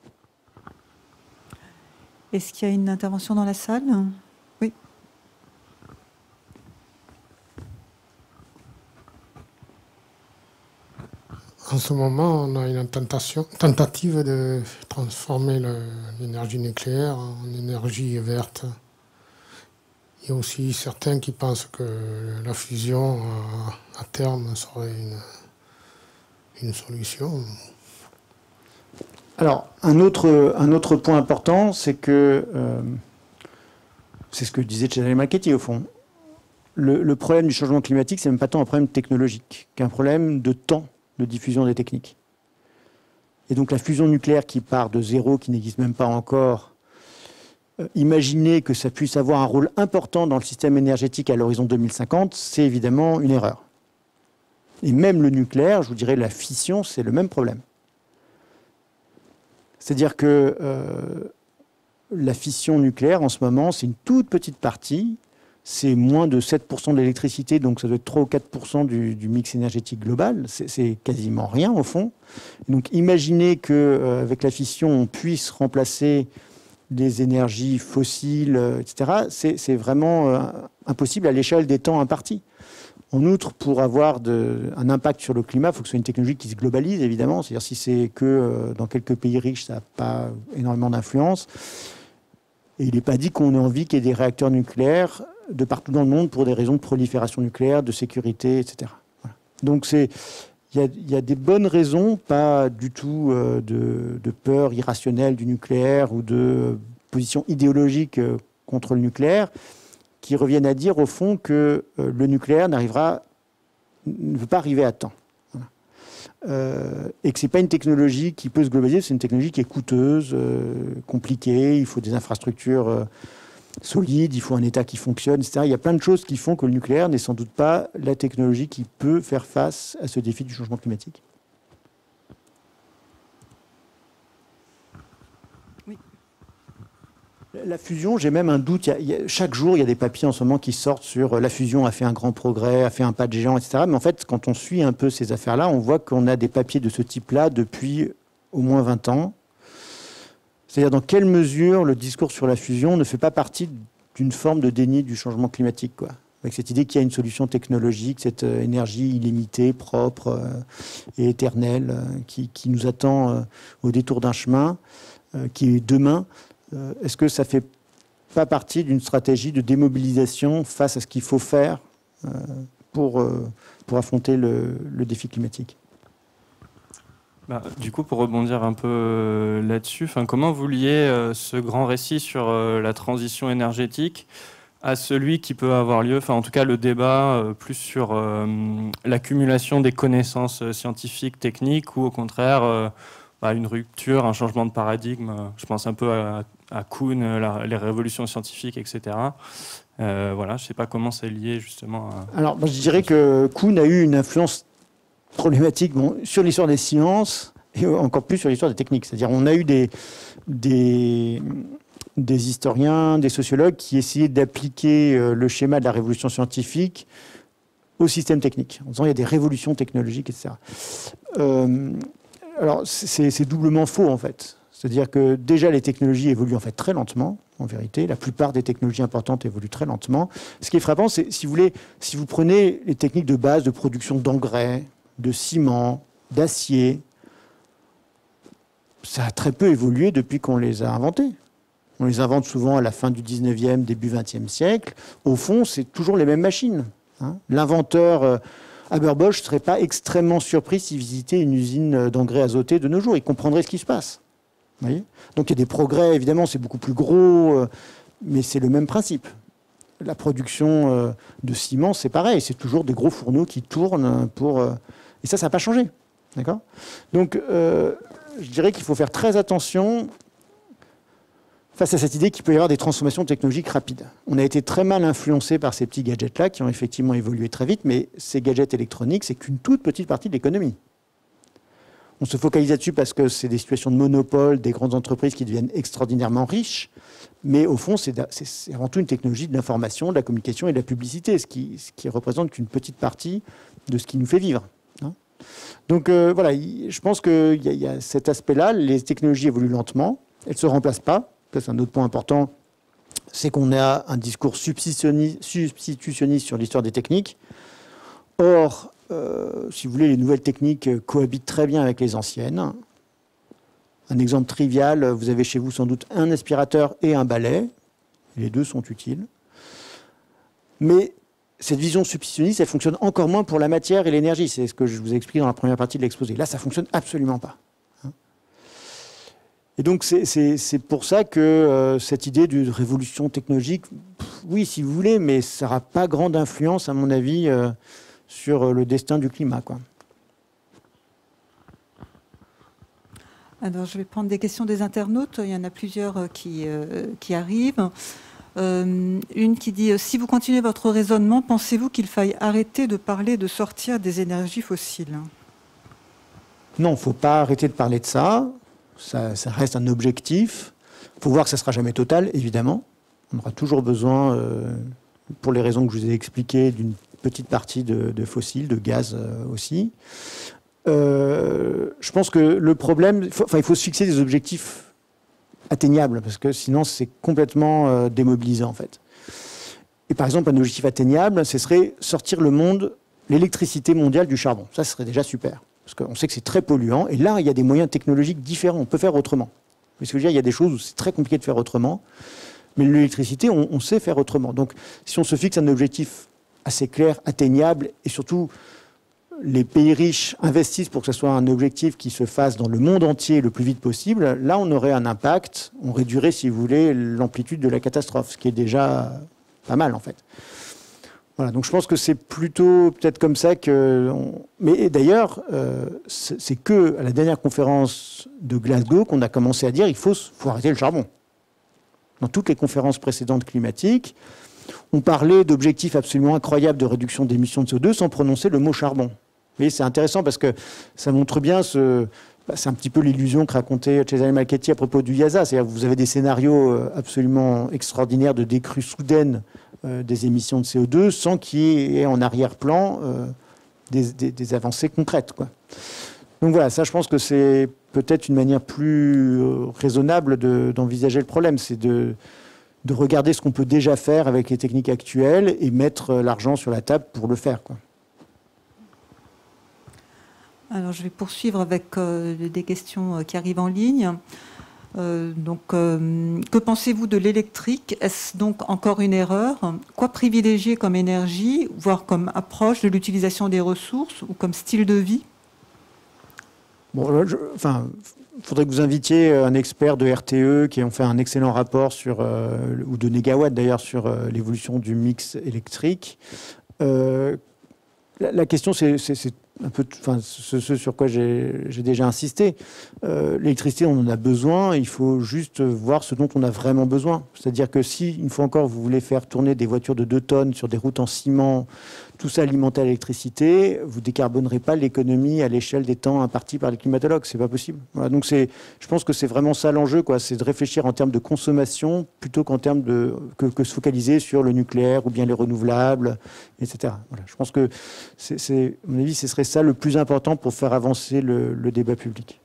Est-ce qu'il y a une intervention dans la salle ? Oui. En ce moment, on a une tentative de transformer l'énergie nucléaire en énergie verte. Il y a aussi certains qui pensent que la fusion, à terme, serait une solution. Alors, un autre point important, c'est que, c'est ce que disait Cesare Marchetti, au fond, le problème du changement climatique, c'est même pas tant un problème technologique qu'un problème de temps de diffusion des techniques. Et donc la fusion nucléaire qui part de zéro, qui n'existe même pas encore, imaginer que ça puisse avoir un rôle important dans le système énergétique à l'horizon 2050, c'est évidemment une erreur. Et même le nucléaire, je vous dirais la fission, c'est le même problème. C'est-à-dire que la fission nucléaire, en ce moment, c'est une toute petite partie. C'est moins de 7% de l'électricité, donc ça doit être 3 ou 4% du mix énergétique global. C'est quasiment rien, au fond. Donc imaginez qu'avec la fission, on puisse remplacer des énergies fossiles, etc. C'est vraiment impossible à l'échelle des temps impartis. En outre, pour avoir un impact sur le climat, il faut que ce soit une technologie qui se globalise, évidemment. C'est-à-dire si c'est que dans quelques pays riches, ça n'a pas énormément d'influence. Et il n'est pas dit qu'on ait envie qu'il y ait des réacteurs nucléaires de partout dans le monde pour des raisons de prolifération nucléaire, de sécurité, etc. Voilà. Donc il y a des bonnes raisons, pas du tout de peur irrationnelle du nucléaire ou de position idéologique contre le nucléaire, qui reviennent à dire au fond que le nucléaire ne peut pas arriver à temps. Et que ce n'est pas une technologie qui peut se globaliser, c'est une technologie qui est coûteuse, compliquée, il faut des infrastructures solides, il faut un État qui fonctionne, etc. Il y a plein de choses qui font que le nucléaire n'est sans doute pas la technologie qui peut faire face à ce défi du changement climatique. Oui. La fusion, j'ai même un doute. Chaque jour, il y a des papiers en ce moment qui sortent sur la fusion a fait un grand progrès, a fait un pas de géant, etc. Mais en fait, quand on suit un peu ces affaires-là, on voit qu'on a des papiers de ce type-là depuis au moins 20 ans. C'est-à-dire dans quelle mesure le discours sur la fusion ne fait pas partie d'une forme de déni du changement climatique, quoi. Avec cette idée qu'il y a une solution technologique, cette énergie illimitée, propre et éternelle qui nous attend au détour d'un chemin, qui est demain. Est-ce que ça ne fait pas partie d'une stratégie de démobilisation face à ce qu'il faut faire pour affronter le défi climatique ? Du coup, pour rebondir un peu là-dessus, comment vous liez ce grand récit sur la transition énergétique à celui qui peut avoir lieu, en tout cas le débat plus sur l'accumulation des connaissances scientifiques, techniques, ou au contraire une rupture, un changement de paradigme. Je pense un peu à Kuhn, les révolutions scientifiques, etc. Voilà, je ne sais pas comment c'est lié justement à... Alors, je dirais que Kuhn a eu une influence problématique sur l'histoire des sciences et encore plus sur l'histoire des techniques. C'est-à-dire on a eu des historiens, des sociologues qui essayaient d'appliquer le schéma de la révolution scientifique au système technique, en disant il y a des révolutions technologiques, etc. Alors c'est doublement faux en fait. C'est-à-dire que déjà les technologies évoluent en fait très lentement, en vérité. La plupart des technologies importantes évoluent très lentement. Ce qui est frappant, c'est si vous prenez les techniques de base de production d'engrais, de ciment, d'acier, ça a très peu évolué depuis qu'on les a inventés. On les invente souvent à la fin du 19e, début 20e siècle. Au fond, c'est toujours les mêmes machines. L'inventeur Haber-Bosch ne serait pas extrêmement surpris s'il visitait une usine d'engrais azotés de nos jours. Il comprendrait ce qui se passe. Vous voyez ? Donc il y a des progrès, évidemment, c'est beaucoup plus gros, mais c'est le même principe. la production de ciment, c'est pareil. C'est toujours des gros fourneaux qui tournent pour... et ça n'a pas changé. D'accord ? Donc, je dirais qu'il faut faire très attention face à cette idée qu'il peut y avoir des transformations technologiques rapides. On a été très mal influencé par ces petits gadgets-là qui ont effectivement évolué très vite, mais ces gadgets électroniques, c'est qu'une toute petite partie de l'économie. On se focalise là-dessus parce que c'est des situations de monopole, des grandes entreprises qui deviennent extraordinairement riches, mais au fond, c'est avant tout une technologie de l'information, de la communication et de la publicité, ce qui représente qu'une petite partie de ce qui nous fait vivre. Donc voilà, je pense qu'il y a cet aspect-là. Les technologies évoluent lentement, elles ne se remplacent pas. Ça, c'est un autre point important, c'est qu'on a un discours substitutionniste sur l'histoire des techniques. Or, si vous voulez, les nouvelles techniques cohabitent très bien avec les anciennes. Un exemple trivial, vous avez chez vous sans doute un aspirateur et un balai. Les deux sont utiles. Mais cette vision substitutionniste, elle fonctionne encore moins pour la matière et l'énergie. C'est ce que je vous ai expliqué dans la première partie de l'exposé. Là, ça ne fonctionne absolument pas. Et donc, c'est pour ça que cette idée de révolution technologique, oui, si vous voulez, mais ça n'aura pas grande influence, à mon avis, sur le destin du climat, quoi. Alors, je vais prendre des questions des internautes. Il y en a plusieurs qui arrivent. Une qui dit « Si vous continuez votre raisonnement, pensez-vous qu'il faille arrêter de parler de sortir des énergies fossiles ?» Non, il ne faut pas arrêter de parler de ça. Ça reste un objectif. Il faut voir que ça ne sera jamais total, évidemment. On aura toujours besoin, pour les raisons que je vous ai expliquées, d'une petite partie de fossiles, de gaz aussi. Je pense que le problème... il faut se fixer des objectifs atteignables, parce que sinon, c'est complètement démobilisant, en fait. Et par exemple, un objectif atteignable, ce serait sortir l'électricité mondiale du charbon. Ça, ce serait déjà super. Parce qu'on sait que c'est très polluant. Et là, il y a des moyens technologiques différents. On peut faire autrement. Parce que je veux dire, il y a des choses où c'est très compliqué de faire autrement. Mais l'électricité, on sait faire autrement. Donc, si on se fixe un objectif assez clair, atteignable, et surtout, les pays riches investissent pour que ce soit un objectif qui se fasse dans le monde entier le plus vite possible, là, on aurait un impact. On réduirait, si vous voulez, l'amplitude de la catastrophe, ce qui est déjà pas mal, en fait. Voilà, donc je pense que c'est plutôt peut-être comme ça que... Mais d'ailleurs, c'est que à la dernière conférence de Glasgow qu'on a commencé à dire qu'il faut arrêter le charbon. Dans toutes les conférences précédentes climatiques, on parlait d'objectifs absolument incroyables de réduction d'émissions de CO2 sans prononcer le mot charbon. Vous voyez, c'est intéressant parce que ça montre bien c'est un petit peu l'illusion que racontait Cesare Malchetti à propos du IASA. C'est-à-dire que vous avez des scénarios absolument extraordinaires de décrue soudaine des émissions de CO2 sans qu'il y ait en arrière-plan des avancées concrètes, quoi. Donc voilà, ça je pense que c'est peut-être une manière plus raisonnable d'envisager le problème. C'est de regarder ce qu'on peut déjà faire avec les techniques actuelles et mettre l'argent sur la table pour le faire, quoi. Alors je vais poursuivre avec des questions qui arrivent en ligne. Que pensez-vous de l'électrique? Est-ce donc encore une erreur? Quoi privilégier comme énergie, voire comme approche de l'utilisation des ressources ou comme style de vie? Bon, il faudrait que vous invitiez un expert de RTE qui ont fait un excellent rapport ou de Négawatt d'ailleurs, sur l'évolution du mix électrique. La question, c'est un peu, ce sur quoi j'ai déjà insisté. L'électricité, on en a besoin. Il faut juste voir ce dont on a vraiment besoin. C'est-à-dire que si, une fois encore, vous voulez faire tourner des voitures de 2 tonnes sur des routes en ciment, tout ça alimenté à l'électricité, vous décarbonerez pas l'économie à l'échelle des temps impartis par les climatologues. C'est pas possible. Voilà, donc je pense que c'est vraiment ça l'enjeu, quoi. C'est de réfléchir en termes de consommation plutôt qu'en termes que se focaliser sur le nucléaire ou bien les renouvelables, etc. Voilà, je pense que à mon avis, ce serait ça le plus important pour faire avancer le débat public.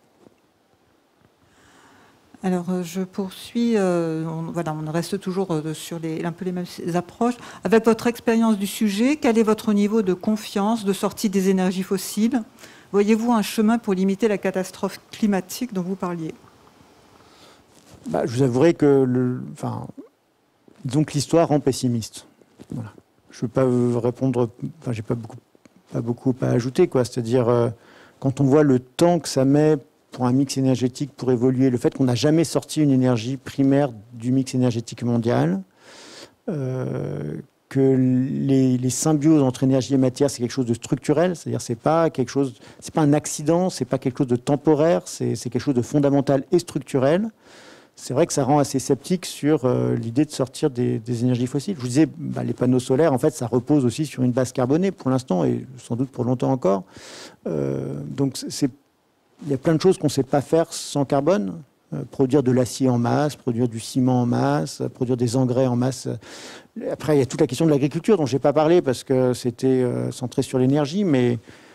Alors, je poursuis. On reste toujours sur un peu les mêmes approches. Avec votre expérience du sujet, quel est votre niveau de confiance de sortie des énergies fossiles? Voyez-vous un chemin pour limiter la catastrophe climatique dont vous parliez? Je vous avouerai que disons que l'histoire rend pessimiste. Voilà. Je ne veux pas vous répondre. J'ai pas beaucoup à ajouter, quoi. C'est-à-dire quand on voit le temps que ça met pour un mix énergétique pour évoluer, le fait qu'on n'a jamais sorti une énergie primaire du mix énergétique mondial, que les symbioses entre énergie et matière, c'est quelque chose de structurel, c'est-à-dire c'est pas un accident, c'est pas quelque chose de temporaire, c'est quelque chose de fondamental et structurel. C'est vrai que ça rend assez sceptique sur l'idée de sortir des énergies fossiles. Je vous disais, les panneaux solaires, en fait, ça repose aussi sur une base carbonée pour l'instant et sans doute pour longtemps encore. Donc il y a plein de choses qu'on ne sait pas faire sans carbone. Produire de l'acier en masse, produire du ciment en masse, produire des engrais en masse. Après, il y a toute la question de l'agriculture dont je n'ai pas parlé parce que c'était centré sur l'énergie, mais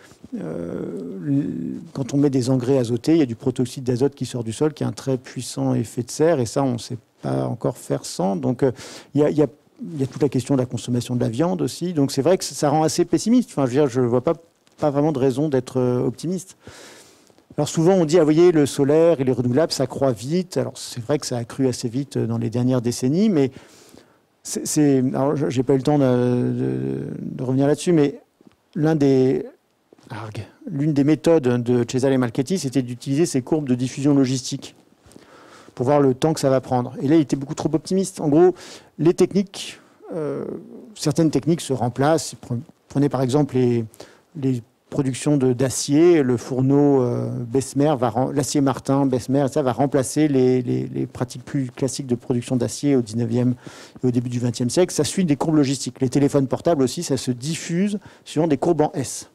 quand on met des engrais azotés, il y a du protoxyde d'azote qui sort du sol, qui a un très puissant effet de serre, et ça, on ne sait pas encore faire sans. Donc, il y a toute la question de la consommation de la viande aussi. Donc, c'est vrai que ça rend assez pessimiste. Enfin, je ne vois pas vraiment de raison d'être optimiste. Alors souvent, on dit, vous voyez, le solaire et les renouvelables, ça croît vite. Alors c'est vrai que ça a cru assez vite dans les dernières décennies, mais alors, je n'ai pas eu le temps de revenir là-dessus, mais l'une des méthodes de Cesare Malchetti, c'était d'utiliser ces courbes de diffusion logistique pour voir le temps que ça va prendre. Et là, il était beaucoup trop optimiste. En gros, les techniques, certaines techniques se remplacent. Prenez par exemple les production d'acier, le fourneau Bessemer, l'acier Martin, Bessemer, ça va remplacer les pratiques plus classiques de production d'acier au 19e et au début du 20e siècle. Ça suit des courbes logistiques. Les téléphones portables aussi, ça se diffuse suivant des courbes en S.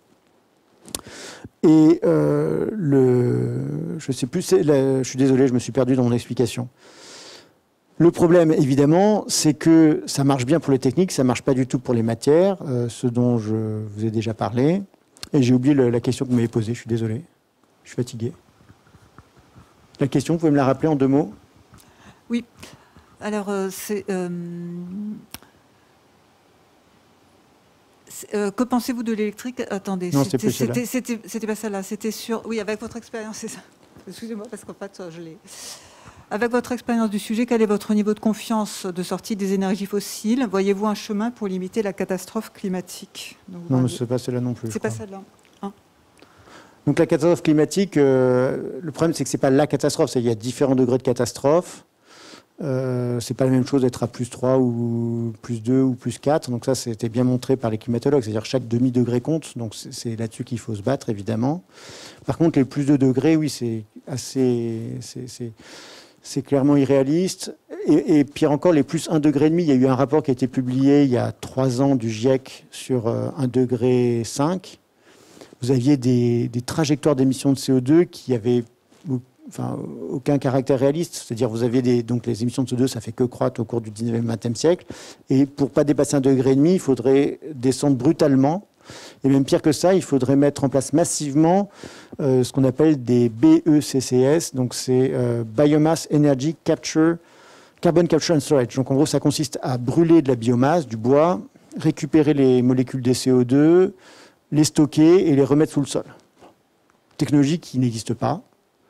Et je sais plus, je suis désolé, je me suis perdu dans mon explication. Le problème, évidemment, c'est que ça marche bien pour les techniques, ça ne marche pas du tout pour les matières, ce dont je vous ai déjà parlé. Et j'ai oublié la question que vous m'avez posée, je suis désolé. Je suis fatigué. La question, vous pouvez me la rappeler en 2 mots? Oui. Alors, que pensez-vous de l'électrique? Attendez, non, c'était pas celle-là. C'était sur... Oui, avec votre expérience, c'est ça. Excusez-moi, parce qu'en fait, je l'ai... Avec votre expérience du sujet, quel est votre niveau de confiance de sortie des énergies fossiles? Voyez-vous un chemin pour limiter la catastrophe climatique? Non, mais ce n'est pas celle-là non plus. C'est pas celle-là. Hein? Donc la catastrophe climatique, le problème, c'est que ce n'est pas la catastrophe. Il y a différents degrés de catastrophe. Ce n'est pas la même chose d'être à +3 ou +2 ou +4. Donc ça, c'était bien montré par les climatologues. C'est-à-dire chaque demi-degré compte. Donc c'est là-dessus qu'il faut se battre, évidemment. Par contre, les +2 degrés, oui, c'est assez... C'est clairement irréaliste. Et pire encore, les +1,5 degré, il y a eu un rapport qui a été publié il y a 3 ans du GIEC sur 1,5 degré. Vous aviez des trajectoires d'émissions de CO2 qui avaient aucun caractère réaliste. C'est-à-dire vous aviez donc les émissions de CO2, ça fait que croître au cours du 19e, 20e siècle. Et pour ne pas dépasser 1,5 degré, il faudrait descendre brutalement. Et même pire que ça, il faudrait mettre en place massivement ce qu'on appelle des BECCS, donc c'est Biomass Energy Capture, Carbon Capture and Storage. Donc en gros, ça consiste à brûler de la biomasse, du bois, récupérer les molécules des CO2, les stocker et les remettre sous le sol. Technologie qui n'existe pas,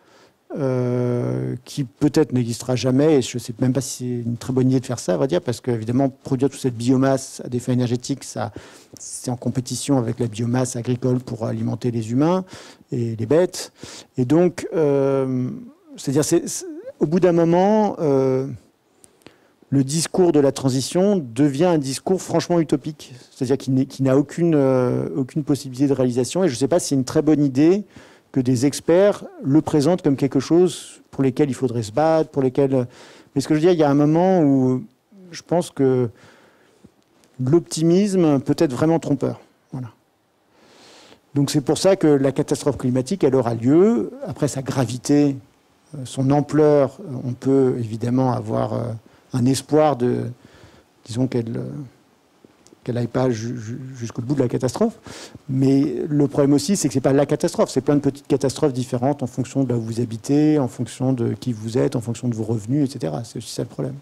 qui peut-être n'existera jamais, et je ne sais même pas si c'est une très bonne idée de faire ça, à vrai dire, parce qu'évidemment, produire toute cette biomasse à des fins énergétiques, c'est en compétition avec la biomasse agricole pour alimenter les humains et les bêtes. Et donc, c'est-à-dire, au bout d'un moment, le discours de la transition devient un discours franchement utopique, c'est-à-dire qui n'a aucune possibilité de réalisation, et je ne sais pas si c'est une très bonne idée que des experts le présentent comme quelque chose pour lesquels il faudrait se battre, pour lesquels... Mais ce que je veux dire, il y a un moment où je pense que l'optimisme peut être vraiment trompeur. Voilà. Donc c'est pour ça que la catastrophe climatique, elle aura lieu. Après sa gravité, son ampleur, on peut évidemment avoir un espoir de... Disons qu'elle n'aille pas jusqu'au bout de la catastrophe. Mais le problème aussi, c'est que ce n'est pas la catastrophe. C'est plein de petites catastrophes différentes en fonction de là où vous habitez, en fonction de qui vous êtes, en fonction de vos revenus, etc. C'est aussi ça le problème.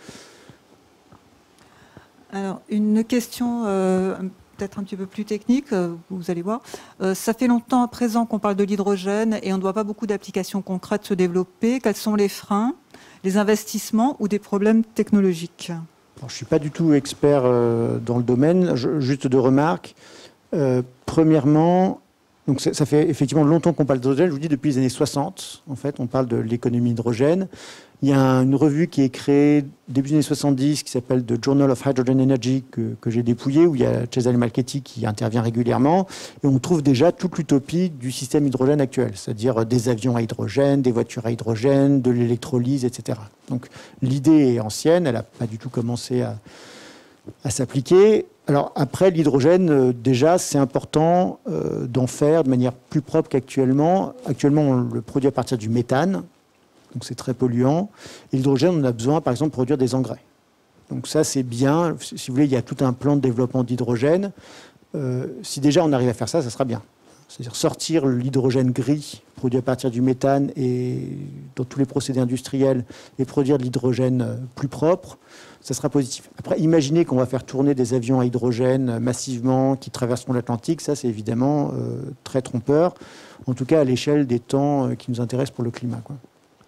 Alors, une question peut-être un petit peu plus technique, vous allez voir. Ça fait longtemps à présent qu'on parle de l'hydrogène et on ne voit pas beaucoup d'applications concrètes se développer. Quels sont les freins, les investissements ou des problèmes technologiques ? Alors, je ne suis pas du tout expert dans le domaine. Juste 2 remarques. Premièrement, Donc ça fait effectivement longtemps qu'on parle d'hydrogène. Je vous dis depuis les années 60, en fait, on parle de l'économie hydrogène. Il y a une revue qui est créée début des années 70 qui s'appelle The Journal of Hydrogen Energy que j'ai dépouillé, où il y a Cesare Malchetti qui intervient régulièrement. Et on trouve déjà toute l'utopie du système hydrogène actuel, c'est-à-dire des avions à hydrogène, des voitures à hydrogène, de l'électrolyse, etc. Donc l'idée est ancienne, elle n'a pas du tout commencé à s'appliquer. Alors après, l'hydrogène, déjà, c'est important d'en faire de manière plus propre qu'actuellement. Actuellement, on le produit à partir du méthane, donc c'est très polluant. Et l'hydrogène, on a besoin, par exemple, de produire des engrais. Donc ça, c'est bien. Si vous voulez, il y a tout un plan de développement d'hydrogène. Si déjà on arrive à faire ça, ça sera bien. C'est-à-dire sortir l'hydrogène gris produit à partir du méthane et dans tous les procédés industriels et produire de l'hydrogène plus propre, ça sera positif. Après, imaginez qu'on va faire tourner des avions à hydrogène massivement qui traverseront l'Atlantique, ça c'est évidemment très trompeur, en tout cas à l'échelle des temps qui nous intéressent pour le climat, quoi.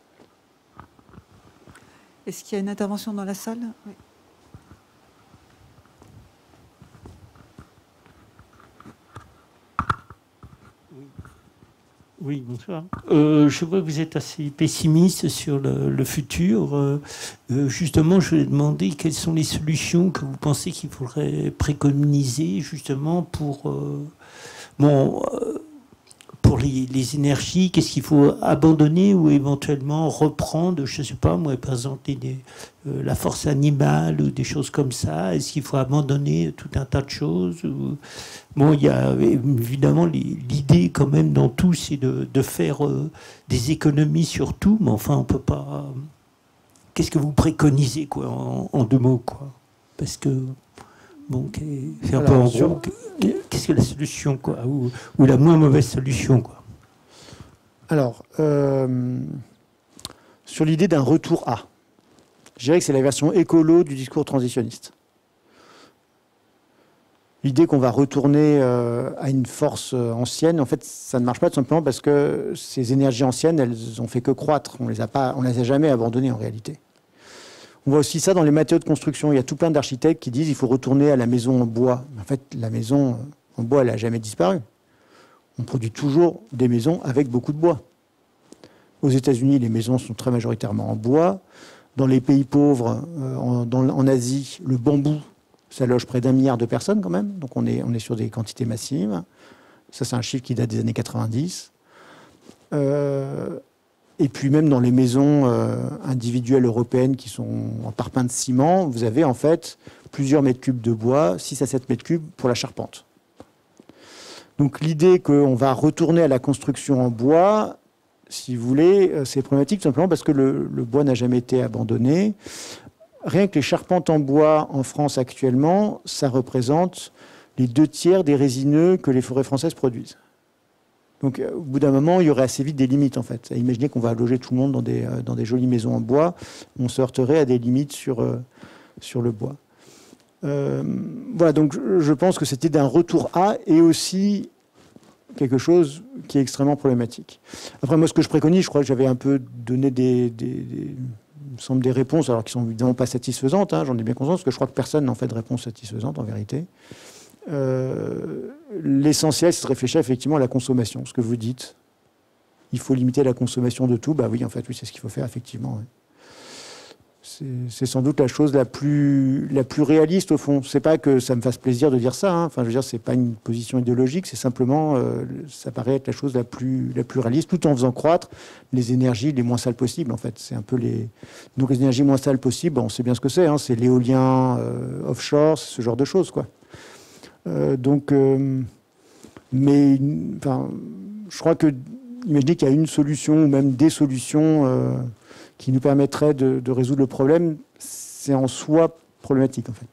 Est-ce qu'il y a une intervention dans la salle? Oui. Oui, bonsoir. Je vois que vous êtes assez pessimiste sur le futur. Justement, je vais demander quelles sont les solutions que vous pensez qu'il faudrait préconiser justement pour les énergies. Qu'est-ce qu'il faut abandonner ou éventuellement reprendre? Je ne sais pas, moi, par exemple, la force animale ou des choses comme ça. Est-ce qu'il faut abandonner tout un tas de choses Bon, il y a évidemment l'idée quand même dans tout, c'est de faire des économies sur tout, mais enfin, on peut pas... Qu'est-ce que vous préconisez, quoi, en deux mots, quoi? Parce que... Bon, c'est un peu en gros, qu'est-ce que la solution, quoi, ou la moins mauvaise solution, quoi? Alors, sur l'idée d'un retour à, je dirais que c'est la version écolo du discours transitionniste. L'idée qu'on va retourner à une force ancienne, en fait, ça ne marche pas tout simplement parce que ces énergies anciennes, elles ont fait que croître. On les a jamais abandonnées en réalité. On voit aussi ça dans les matériaux de construction. Il y a tout plein d'architectes qui disent qu'il faut retourner à la maison en bois. En fait, la maison en bois, elle n'a jamais disparu. On produit toujours des maisons avec beaucoup de bois. Aux États-Unis, les maisons sont très majoritairement en bois. Dans les pays pauvres, en Asie, le bambou, ça loge près d'1 milliard de personnes quand même. Donc on est sur des quantités massives. Ça, c'est un chiffre qui date des années 90. Et puis même dans les maisons individuelles européennes qui sont en parpaing de ciment, vous avez en fait plusieurs mètres cubes de bois, 6 à 7 mètres cubes pour la charpente. Donc l'idée qu'on va retourner à la construction en bois, si vous voulez, c'est problématique tout simplement parce que le bois n'a jamais été abandonné. Rien que les charpentes en bois en France actuellement, ça représente les 2/3 des résineux que les forêts françaises produisent. Donc, au bout d'un moment, il y aurait assez vite des limites, en fait. Imaginez qu'on va loger tout le monde dans des jolies maisons en bois. On se heurterait à des limites sur le bois. Voilà, donc je pense que c'était d'un retour à et aussi quelque chose qui est extrêmement problématique. Après, moi, ce que je préconise, je crois que j'avais un peu donné des réponses, alors qui sont évidemment pas satisfaisantes, hein, j'en ai bien conscience, parce que je crois que personne n'en fait de réponse satisfaisante, en vérité. L'essentiel, c'est de réfléchir effectivement à la consommation, ce que vous dites. Il faut limiter la consommation de tout. Bah oui, en fait, oui, c'est ce qu'il faut faire, effectivement. Oui. C'est sans doute la chose la plus réaliste, au fond. C'est pas que ça me fasse plaisir de dire ça. Hein. Enfin, je veux dire, c'est pas une position idéologique. C'est simplement, ça paraît être la chose la plus réaliste, tout en faisant croître les énergies les moins sales possibles, en fait. C'est un peu donc les énergies moins sales possibles, on sait bien ce que c'est. Hein. C'est l'éolien offshore, ce genre de choses, quoi. Mais enfin, je crois que, imaginez qu'il y a une solution ou même des solutions qui nous permettraient de résoudre le problème, c'est en soi problématique en fait.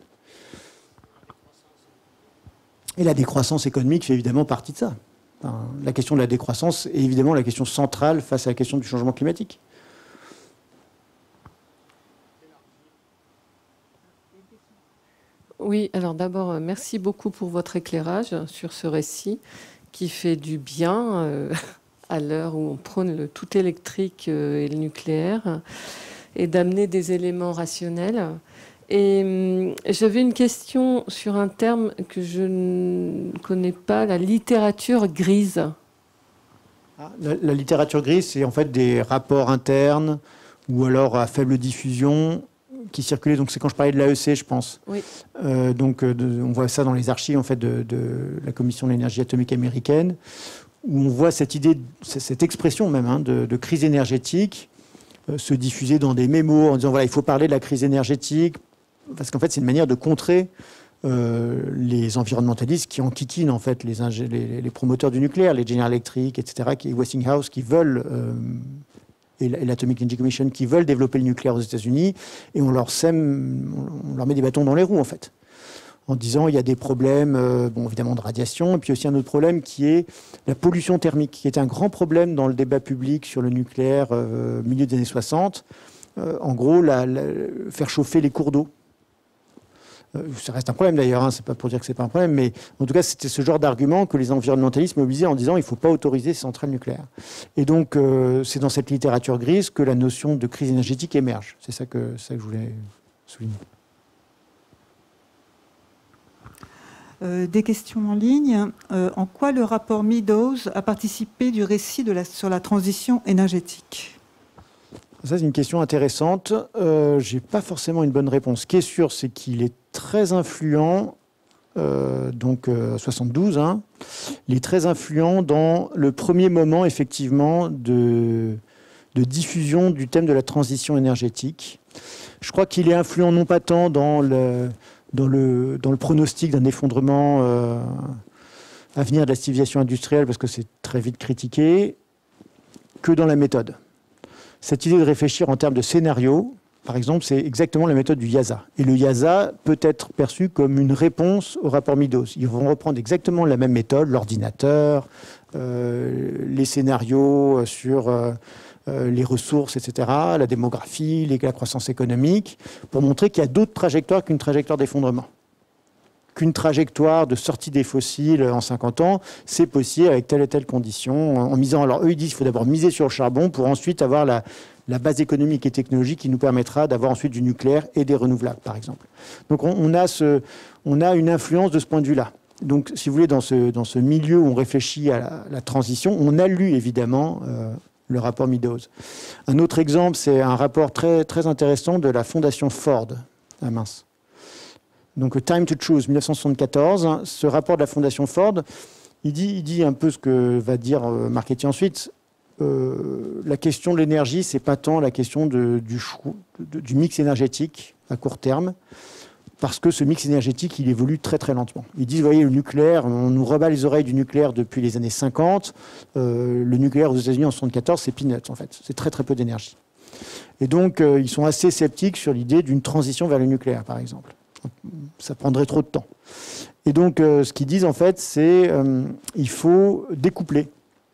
Et la décroissance économique fait évidemment partie de ça. Enfin, la question de la décroissance est évidemment la question centrale face à la question du changement climatique. Oui, alors d'abord, merci beaucoup pour votre éclairage sur ce récit qui fait du bien à l'heure où on prône le tout électrique et le nucléaire et d'amener des éléments rationnels. Et j'avais une question sur un terme que je ne connais pas, la littérature grise. La littérature grise, c'est en fait des rapports internes ou alors à faible diffusion qui circulaient. Donc c'est quand je parlais de l'AEC, je pense. Oui. On voit ça dans les archives en fait de la Commission de l'énergie atomique américaine, où on voit cette idée, cette expression même de crise énergétique se diffuser dans des mémos en disant voilà, il faut parler de la crise énergétique, parce qu'en fait c'est une manière de contrer les environnementalistes qui enquiquinent en fait les promoteurs du nucléaire, les General Electric, etc., et Westinghouse qui veulent et l'Atomic Energy Commission qui veulent développer le nucléaire aux États-Unis, et on leur met des bâtons dans les roues en fait, en disant il y a des problèmes, évidemment de radiation, et puis aussi un autre problème qui est la pollution thermique, qui était un grand problème dans le débat public sur le nucléaire milieu des années 60. En gros, faire chauffer les cours d'eau. Ça reste un problème d'ailleurs, c'est pas pour dire que c'est pas un problème, mais en tout cas c'était ce genre d'argument que les environnementalistes mobilisaient en disant il ne faut pas autoriser ces centrales nucléaires. Et donc c'est dans cette littérature grise que la notion de crise énergétique émerge. C'est ça que je voulais souligner. Des questions en ligne. En quoi le rapport Meadows a participé du récit sur la transition énergétique ? Ça, c'est une question intéressante. Je n'ai pas forcément une bonne réponse. Ce qui est sûr, c'est qu'il est très influent, 72, il est très influent dans le premier moment, effectivement, de diffusion du thème de la transition énergétique. Je crois qu'il est influent non pas tant dans le pronostic d'un effondrement à venir de la civilisation industrielle, parce que c'est très vite critiqué, que dans la méthode. Cette idée de réfléchir en termes de scénario, par exemple, c'est exactement la méthode du IIASA. Et le IIASA peut être perçu comme une réponse au rapport Meadows. Ils vont reprendre exactement la même méthode, l'ordinateur, les scénarios sur les ressources, etc., la démographie, la croissance économique, pour montrer qu'il y a d'autres trajectoires qu'une trajectoire d'effondrement. Qu'une trajectoire de sortie des fossiles en 50 ans, c'est possible avec telle et telle condition, en misant. Alors eux, ils disent qu'il faut d'abord miser sur le charbon pour ensuite avoir la base économique et technologique qui nous permettra d'avoir ensuite du nucléaire et des renouvelables, par exemple. Donc on a une influence de ce point de vue-là. Donc, si vous voulez, dans ce milieu où on réfléchit à la transition, on a lu évidemment le rapport Meadows. Un autre exemple, c'est un rapport très, très intéressant de la fondation Ford à Minsk. Donc, Time to Choose, 1974. Ce rapport de la fondation Ford, il dit un peu ce que va dire Mark Etty ensuite. La question de l'énergie, c'est pas tant la question du mix énergétique à court terme, parce que ce mix énergétique, il évolue très très lentement. Ils disent, vous voyez, le nucléaire, on nous rebat les oreilles du nucléaire depuis les années 50. Le nucléaire aux États-Unis en 1974, c'est peanuts en fait. C'est très très peu d'énergie. Et donc, ils sont assez sceptiques sur l'idée d'une transition vers le nucléaire, par exemple. Ça prendrait trop de temps. Et donc, ce qu'ils disent en fait, c'est il faut découpler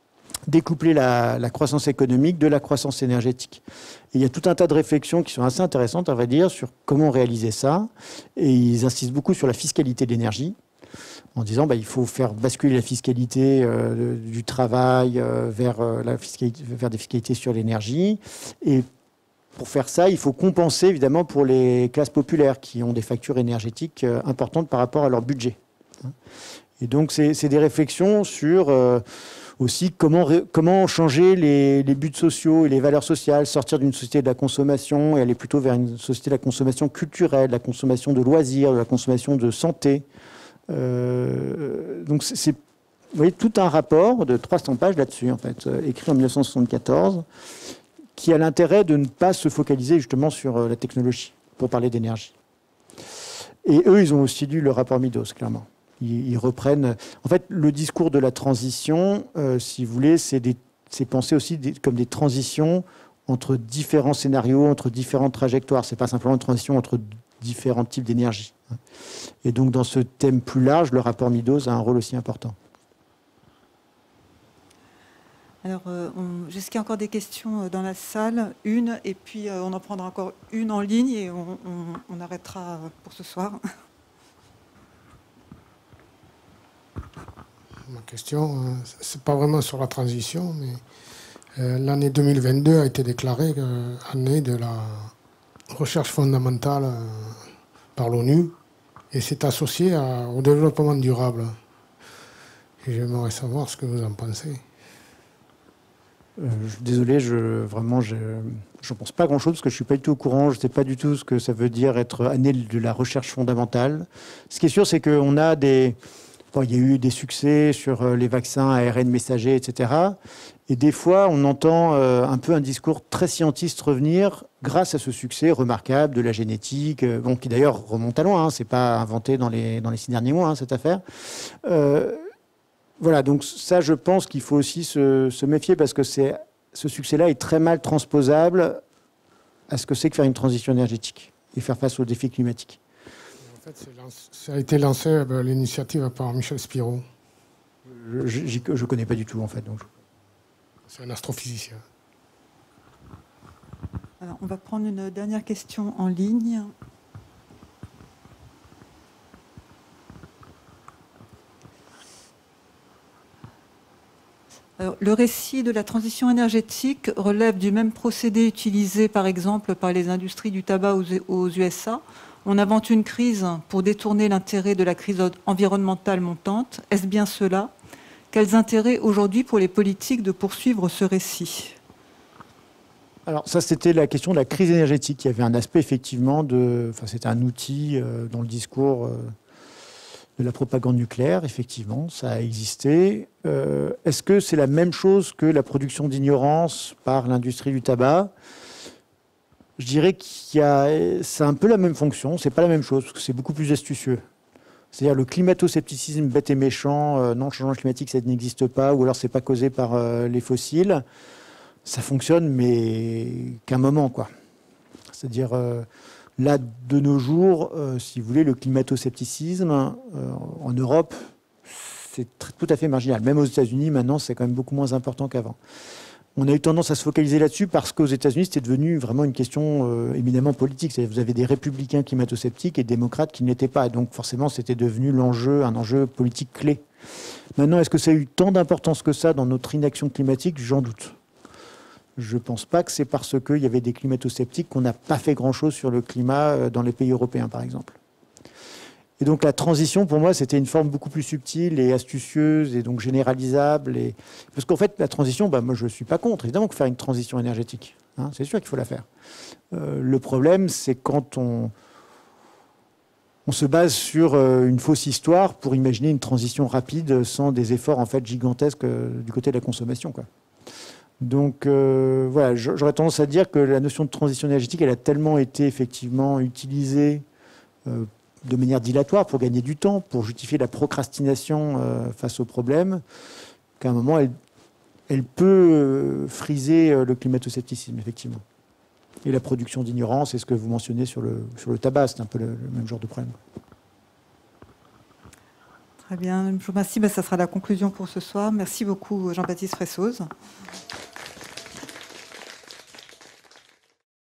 la croissance économique de la croissance énergétique. Et il y a tout un tas de réflexions qui sont assez intéressantes, à vrai dire, sur comment réaliser ça. Et ils insistent beaucoup sur la fiscalité de l'énergie, en disant il faut faire basculer la fiscalité du travail vers des fiscalités sur l'énergie. Et pour faire ça, il faut compenser évidemment pour les classes populaires qui ont des factures énergétiques importantes par rapport à leur budget. Et donc, c'est des réflexions sur aussi comment changer les buts sociaux et les valeurs sociales, sortir d'une société de la consommation et aller plutôt vers une société de la consommation culturelle, de la consommation de loisirs, de la consommation de santé. Donc, c'est vous voyez, tout un rapport de 300 pages là-dessus, en fait, écrit en 1974, qui a l'intérêt de ne pas se focaliser justement sur la technologie pour parler d'énergie. Et eux, ils ont aussi lu le rapport Meadows, clairement. Ils reprennent... En fait, le discours de la transition, si vous voulez, c'est pensé aussi comme des transitions entre différents scénarios, entre différentes trajectoires. Ce n'est pas simplement une transition entre différents types d'énergie. Et donc, dans ce thème plus large, le rapport Meadows a un rôle aussi important. Alors, est-ce qu'il y a encore des questions dans la salle? Une, et puis on en prendra encore une en ligne et on arrêtera pour ce soir. Ma question, c'est pas vraiment sur la transition, mais l'année 2022 a été déclarée année de la recherche fondamentale par l'ONU, et c'est associé au développement durable. Et j'aimerais savoir ce que vous en pensez. Désolé, vraiment, je ne pense pas grand-chose parce que je ne suis pas du tout au courant. Je ne sais pas du tout ce que ça veut dire être année de la recherche fondamentale. Ce qui est sûr, c'est qu'on a des... Bon, il y a eu des succès sur les vaccins ARN messagers, etc. Et des fois, on entend un peu un discours très scientiste revenir grâce à ce succès remarquable de la génétique, bon, qui d'ailleurs remonte à loin. Hein, c'est pas inventé dans les 6 derniers mois, hein, cette affaire. Voilà, donc ça, je pense qu'il faut aussi se méfier parce que ce succès-là est très mal transposable à ce que c'est que faire une transition énergétique et faire face aux défis climatiques. En fait, ça a été lancé l'initiative par Michel Spiro. Je ne connais pas du tout, en fait. C'est un astrophysicien. Alors, on va prendre une dernière question en ligne. Alors, le récit de la transition énergétique relève du même procédé utilisé par exemple par les industries du tabac aux USA. On invente une crise pour détourner l'intérêt de la crise environnementale montante. Est-ce bien cela? Quels intérêts aujourd'hui pour les politiques de poursuivre ce récit? Alors ça, c'était la question de la crise énergétique. Il y avait un aspect effectivement c'était un outil dans le discours de la propagande nucléaire, effectivement, ça a existé. Est-ce que c'est la même chose que la production d'ignorance par l'industrie du tabac? Je dirais c'est un peu la même fonction, c'est pas la même chose, parce que c'est beaucoup plus astucieux. C'est-à-dire le climato-scepticisme bête et méchant, non, le changement climatique, ça n'existe pas, ou alors c'est pas causé par les fossiles, ça fonctionne, mais qu'un moment, quoi. C'est-à-dire... Là, de nos jours, si vous voulez, le climato-scepticisme en Europe, c'est tout à fait marginal. Même aux États-Unis, maintenant, c'est quand même beaucoup moins important qu'avant. On a eu tendance à se focaliser là-dessus parce qu'aux États-Unis, c'était devenu vraiment une question éminemment politique. C'est-à-dire, vous avez des républicains climato-sceptiques et des démocrates qui ne l'étaient pas. Donc, forcément, c'était devenu un enjeu politique clé. Maintenant, est-ce que ça a eu tant d'importance que ça dans notre inaction climatique? J'en doute. Je ne pense pas que c'est parce qu'il y avait des climato-sceptiques qu'on n'a pas fait grand-chose sur le climat dans les pays européens, par exemple. Et donc la transition, pour moi, c'était une forme beaucoup plus subtile et astucieuse et donc généralisable. Parce qu'en fait, la transition, moi, je ne suis pas contre. Évidemment qu'il faut faire une transition énergétique. Hein, c'est sûr qu'il faut la faire. Le problème, c'est quand on se base sur une fausse histoire pour imaginer une transition rapide sans des efforts en fait, gigantesques du côté de la consommation, quoi. Donc voilà, j'aurais tendance à dire que la notion de transition énergétique, elle a tellement été effectivement utilisée de manière dilatoire pour gagner du temps, pour justifier la procrastination face aux problèmes, qu'à un moment, elle peut friser le climato-scepticisme, effectivement. Et la production d'ignorance, et ce que vous mentionnez sur le tabac, c'est un peu le même genre de problème. Très bien, je vous remercie. Ça sera la conclusion pour ce soir. Merci beaucoup, Jean-Baptiste Fressoz.